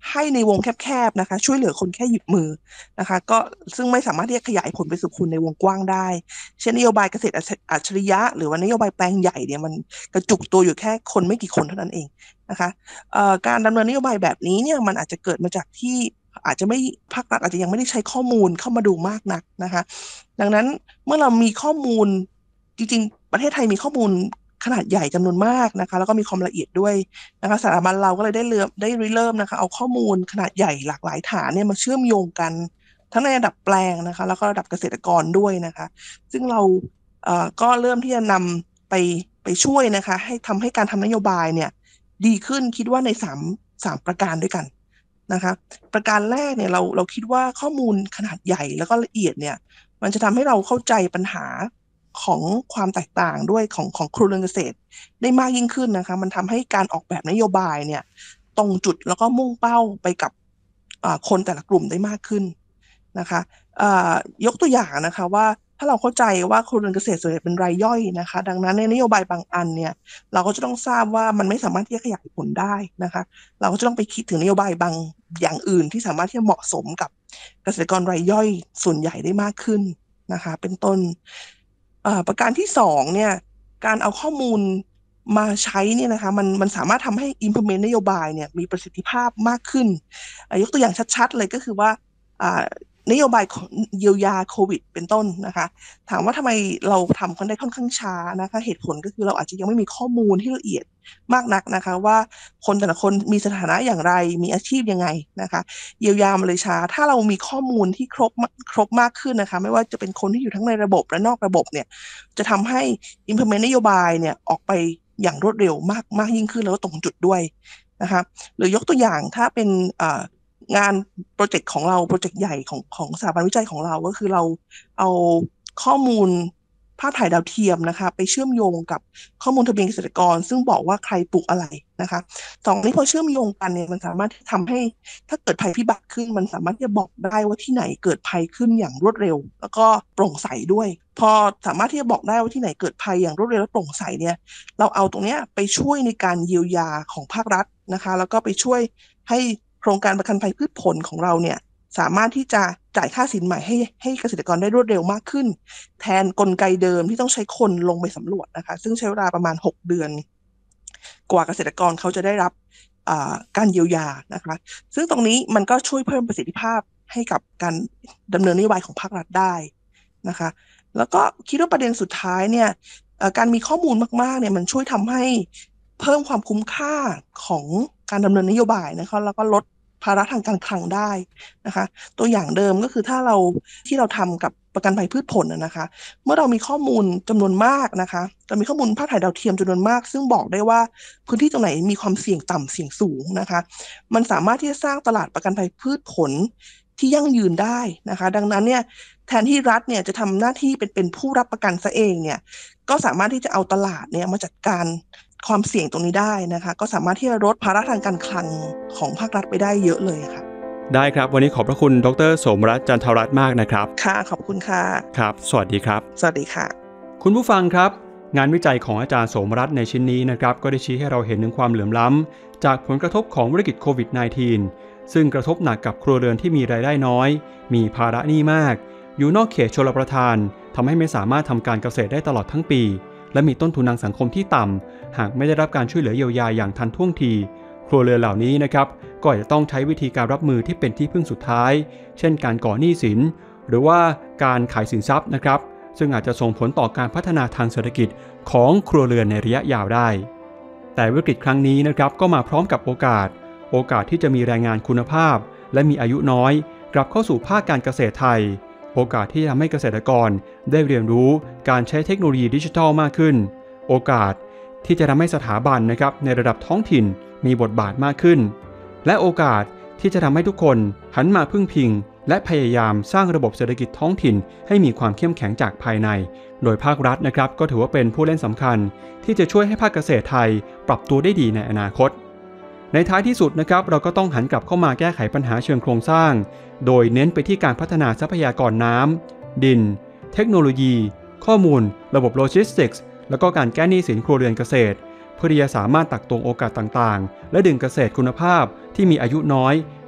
ให้ในวงแคบๆนะคะช่วยเหลือคนแค่หยิบมือนะคะก็ซึ่งไม่สามารถที่จะขยายผลไปสู่คนในวงกว้างได้เช่นนโยบายเกษตรอัจฉริยะหรือว่านโยบายแปลงใหญ่เนี่ยมันกระจุกตัวอยู่แค่คนไม่กี่คนเท่านั้นเองนะคะการดำเนินนโยบายแบบนี้เนี่ยมันอาจจะเกิดมาจากที่อาจจะไม่ภาครัฐอาจจะยังไม่ได้ใช้ข้อมูลเข้ามาดูมากนักนะคะดังนั้นเมื่อเรามีข้อมูลจริงๆประเทศไทยมีข้อมูลขนาดใหญ่จำนวนมากนะคะแล้วก็มีความละเอียดด้วยนะคะสถาบันเราก็เลยได้เริ่มได้ริเริ่มนะคะเอาข้อมูลขนาดใหญ่หลากหลายฐานเนี่ยมาเชื่อมโยงกันทั้งในระดับแปลงนะคะแล้วก็ระดับเกษตรกรด้วยนะคะซึ่งเราเอ่อก็เริ่มที่จะนำไปไปช่วยนะคะให้ทำให้การทำนโยบายเนี่ยดีขึ้นคิดว่าในสามสามประการด้วยกันนะคะประการแรกเนี่ยเราเราคิดว่าข้อมูลขนาดใหญ่แล้วก็ละเอียดเนี่ยมันจะทำให้เราเข้าใจปัญหาของความแตกต่างด้วยของของครัวเรือนเกษตรได้มากยิ่งขึ้นนะคะมันทำให้การออกแบบนโยบายเนี่ยตรงจุดแล้วก็มุ่งเป้าไปกับคนแต่ละกลุ่มได้มากขึ้นนะคะยกตัวอย่างนะคะว่าถ้าเราเข้าใจว่าครัวเรือนเกษตรส่วนใหญ่เป็นรายย่อยนะคะดังนั้นในนโยบายบางอันเนี่ยเราก็จะต้องทราบว่ามันไม่สามารถที่จะขยายผลได้นะคะเราก็จะต้องไปคิดถึงนโยบายบางอย่างอื่นที่สามารถที่จะเหมาะสมกับเกษตรกรรายย่อยส่วนใหญ่ได้มากขึ้นนะคะเป็นต้นประการที่สองเนี่ยการเอาข้อมูลมาใช้เนี่ยนะคะมันมันสามารถทำให้ implement นโยบายเนี่ยมีประสิทธิภาพมากขึ้นยกตัวอย่างชัดๆเลยก็คือว่านโยบายเยียวยาโควิดเป็นต้นนะคะถามว่าทำไมเราทำกันได้ค่อนข้างช้านะคะเหตุผลก็คือเราอาจจะยังไม่มีข้อมูลที่ละเอียดมากนักนะคะว่าคนแต่ละคนมีสถานะอย่างไรมีอาชีพยังไงนะคะเยียวยามาเลยช้าถ้าเรามีข้อมูลที่ครบครบมากขึ้นนะคะไม่ว่าจะเป็นคนที่อยู่ทั้งในระบบและนอกระบบเนี่ยจะทำให้ implement นโยบายเนี่ยออกไปอย่างรวดเร็วมากมากยิ่งขึ้นแล้วก็ตรงจุดด้วยนะคะหรือยกตัวอย่างถ้าเป็นงานโปรเจกต์ของเราโปรเจกต์ใหญ่ของของสถาบันวิจัยของเราก็คือเราเอาข้อมูลภาพถ่ายดาวเทียมนะคะไปเชื่อมโยงกับข้อมูลทะเบียนเกษตรกรซึ่งบอกว่าใครปลูกอะไรนะคะสองนี้พอเชื่อมโยงกันเนี่ยมันสามารถที่ทำให้ถ้าเกิดภัยพิบัติขึ้นมันสามารถที่จะบอกได้ว่าที่ไหนเกิดภัยขึ้นอย่างรวดเร็วแล้วก็โปร่งใสด้วยพอสามารถที่จะบอกได้ว่าที่ไหนเกิดภัยอย่างรวดเร็วและโปร่งใสเนี่ยเราเอาตรงนี้ไปช่วยในการเยียวยาของภาครัฐนะคะแล้วก็ไปช่วยให้โครงการประกันภัยพืชผลของเราเนี่ยสามารถที่จะจ่ายค่าสินใหม่ให้ให้เกษตรกรได้รวดเร็วมากขึ้นแทนกลไกเดิมที่ต้องใช้คนลงไปสำรวจนะคะซึ่งใช้เวลาประมาณหกเดือนกว่าเกษตรกรเขาจะได้รับการเยียวยานะคะซึ่งตรงนี้มันก็ช่วยเพิ่มประสิทธิภาพให้กับการดำเนินนโยบายของภาครัฐได้นะคะแล้วก็คิดว่าประเด็นสุดท้ายเนี่ยการมีข้อมูลมากๆเนี่ยมันช่วยทำให้เพิ่มความคุ้มค่าของการดำเนินนโยบายนะคะแล้วก็ลดภาระทางการคลังได้นะคะตัวอย่างเดิมก็คือถ้าเราที่เราทำกับประกันภัยพืชผลนะคะเมื่อเรามีข้อมูลจำนวนมากนะคะเรามีข้อมูลภาพถ่ายดาวเทียมจำนวนมากซึ่งบอกได้ว่าพื้นที่ตรงไหนมีความเสี่ยงต่ำเสี่ยงสูงนะคะมันสามารถที่จะสร้างตลาดประกันภัยพืชผลที่ยั่งยืนได้นะคะดังนั้นเนี่ยแทนที่รัฐเนี่ยจะทำหน้าที่เป็นเป็นผู้รับประกันซะเองเนี่ยก็สามารถที่จะเอาตลาดเนี่ยมาจัดการความเสี่ยงตรงนี้ได้นะคะก็สามารถที่จะลดภาระทางการคลังของภาครัฐไปได้เยอะเลยค่ะได้ครับวันนี้ขอบพระคุณดร.โสมรัตน์ จันทรัตน์มากนะครับค่ะขอบคุณค่ะครับสวัสดีครับสวัสดีค่ะคุณผู้ฟังครับงานวิจัยของอาจารย์โสมรัตน์ในชิ้นนี้นะครับก็ได้ชี้ให้เราเห็นถึงความเหลื่อมล้ำจากผลกระทบของวิกฤตโควิด สิบเก้า ซึ่งกระทบหนักกับครัวเรือนที่มีรายได้น้อยมีภาระหนี้มากอยู่นอกเขตชลประทานทำให้ไม่สามารถทำการเกษตรได้ตลอดทั้งปีและมีต้นทุนทางสังคมที่ต่ำหากไม่ได้รับการช่วยเหลือเยียวยาอย่างทันท่วงทีครัวเรือนเหล่านี้นะครับก็จะต้องใช้วิธีการรับมือที่เป็นที่พึ่งสุดท้ายเช่นการก่อหนี้สินหรือว่าการขายสินทรัพย์นะครับซึ่งอาจจะส่งผลต่อการพัฒนาทางเศรษฐกิจของครัวเรือนในระยะยาวได้แต่วิกฤตครั้งนี้นะครับก็มาพร้อมกับโอกาสโอกาสที่จะมีแรงงานคุณภาพและมีอายุน้อยกลับเข้าสู่ภาคการเกษตรไทยโอกาสที่จะทำให้เกษตรกรได้เรียนรู้การใช้เทคโนโลยีดิจิทัลมากขึ้นโอกาสที่จะทำให้สถาบันนะครับในระดับท้องถิ่นมีบทบาทมากขึ้นและโอกาสที่จะทำให้ทุกคนหันมาพึ่งพิงและพยายามสร้างระบบเศรษฐกิจท้องถิ่นให้มีความเข้มแข็งจากภายในโดยภาครัฐนะครับก็ถือว่าเป็นผู้เล่นสำคัญที่จะช่วยให้ภาคเกษตรไทยปรับตัวได้ดีในอนาคตในท้ายที่สุดนะครับเราก็ต้องหันกลับเข้ามาแก้ไขปัญหาเชิงโครงสร้างโดยเน้นไปที่การพัฒนาทรัพยากรน้ำดินเทคโนโลยีข้อมูลระบบโลจิสติกส์แล้วก็การแก้หนี้สินครัวเรือนเกษตรเพื่อที่จะสามารถตักตวงโอกาสต่างๆและดึงเกษตรคุณภาพที่มีอายุน้อย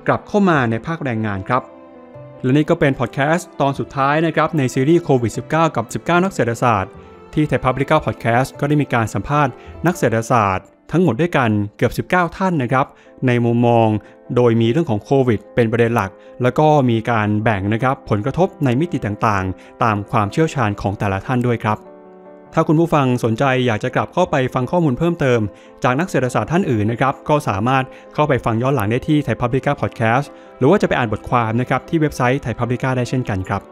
กลับเข้ามาในภาคแรงงานครับและนี่ก็เป็นพอดแคสต์ตอนสุดท้ายนะครับในซีรีส์โควิด สิบเก้า กับ สิบเก้า นักเศรษฐศาสตร์ที่ Thai Publica Podcast ก็ได้มีการสัมภาษณ์นักเศรษฐศาสตร์ทั้งหมดด้วยกันเกือบสิบเก้าท่านนะครับในมุมมองโดยมีเรื่องของโควิดเป็นประเด็นหลักแล้วก็มีการแบ่งนะครับผลกระทบในมิติต่างๆตามความเชี่ยวชาญของแต่ละท่านด้วยครับถ้าคุณผู้ฟังสนใจอยากจะกลับเข้าไปฟังข้อมูลเพิ่มเติมจากนักเศรษฐศาสตร์ท่านอื่นนะครับก็สามารถเข้าไปฟังย้อนหลังได้ที่ Thai Publica Podcast หรือว่าจะไปอ่านบทความนะครับที่เว็บไซต์ Thai Publica ได้เช่นกันครับ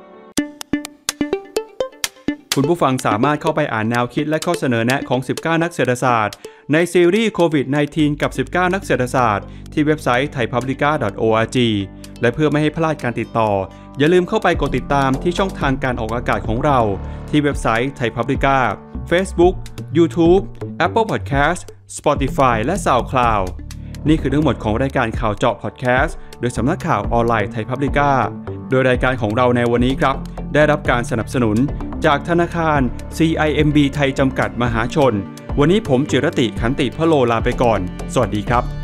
คุณผู้ฟังสามารถเข้าไปอ่านแนวคิดและข้อเสนอแนะของสิบเก้านักเศรษฐศาสตร์ในซีรีส์โควิด สิบเก้า กับสิบเก้านักเศรษฐศาสตร์ที่เว็บไซต์ ไทยพับลิกา ดอท โอ อาร์ จี และเพื่อไม่ให้พลาดการติดต่ออย่าลืมเข้าไปกดติดตามที่ช่องทางการออกอากาศของเราที่เว็บไซต์ Thai Publica Facebook YouTube Apple Podcast Spotify และ SoundCloud นี่คือทั้งหมดของรายการข่าวเจาะ Podcast โดยสำนักข่าวออนไลน์ Thai Publica โดยรายการของเราในวันนี้ครับได้รับการสนับสนุนจากธนาคาร ซี ไอ เอ็ม บี ไทยจำกัดมหาชนวันนี้ผมจิรติขันติพโลลาไปก่อนสวัสดีครับ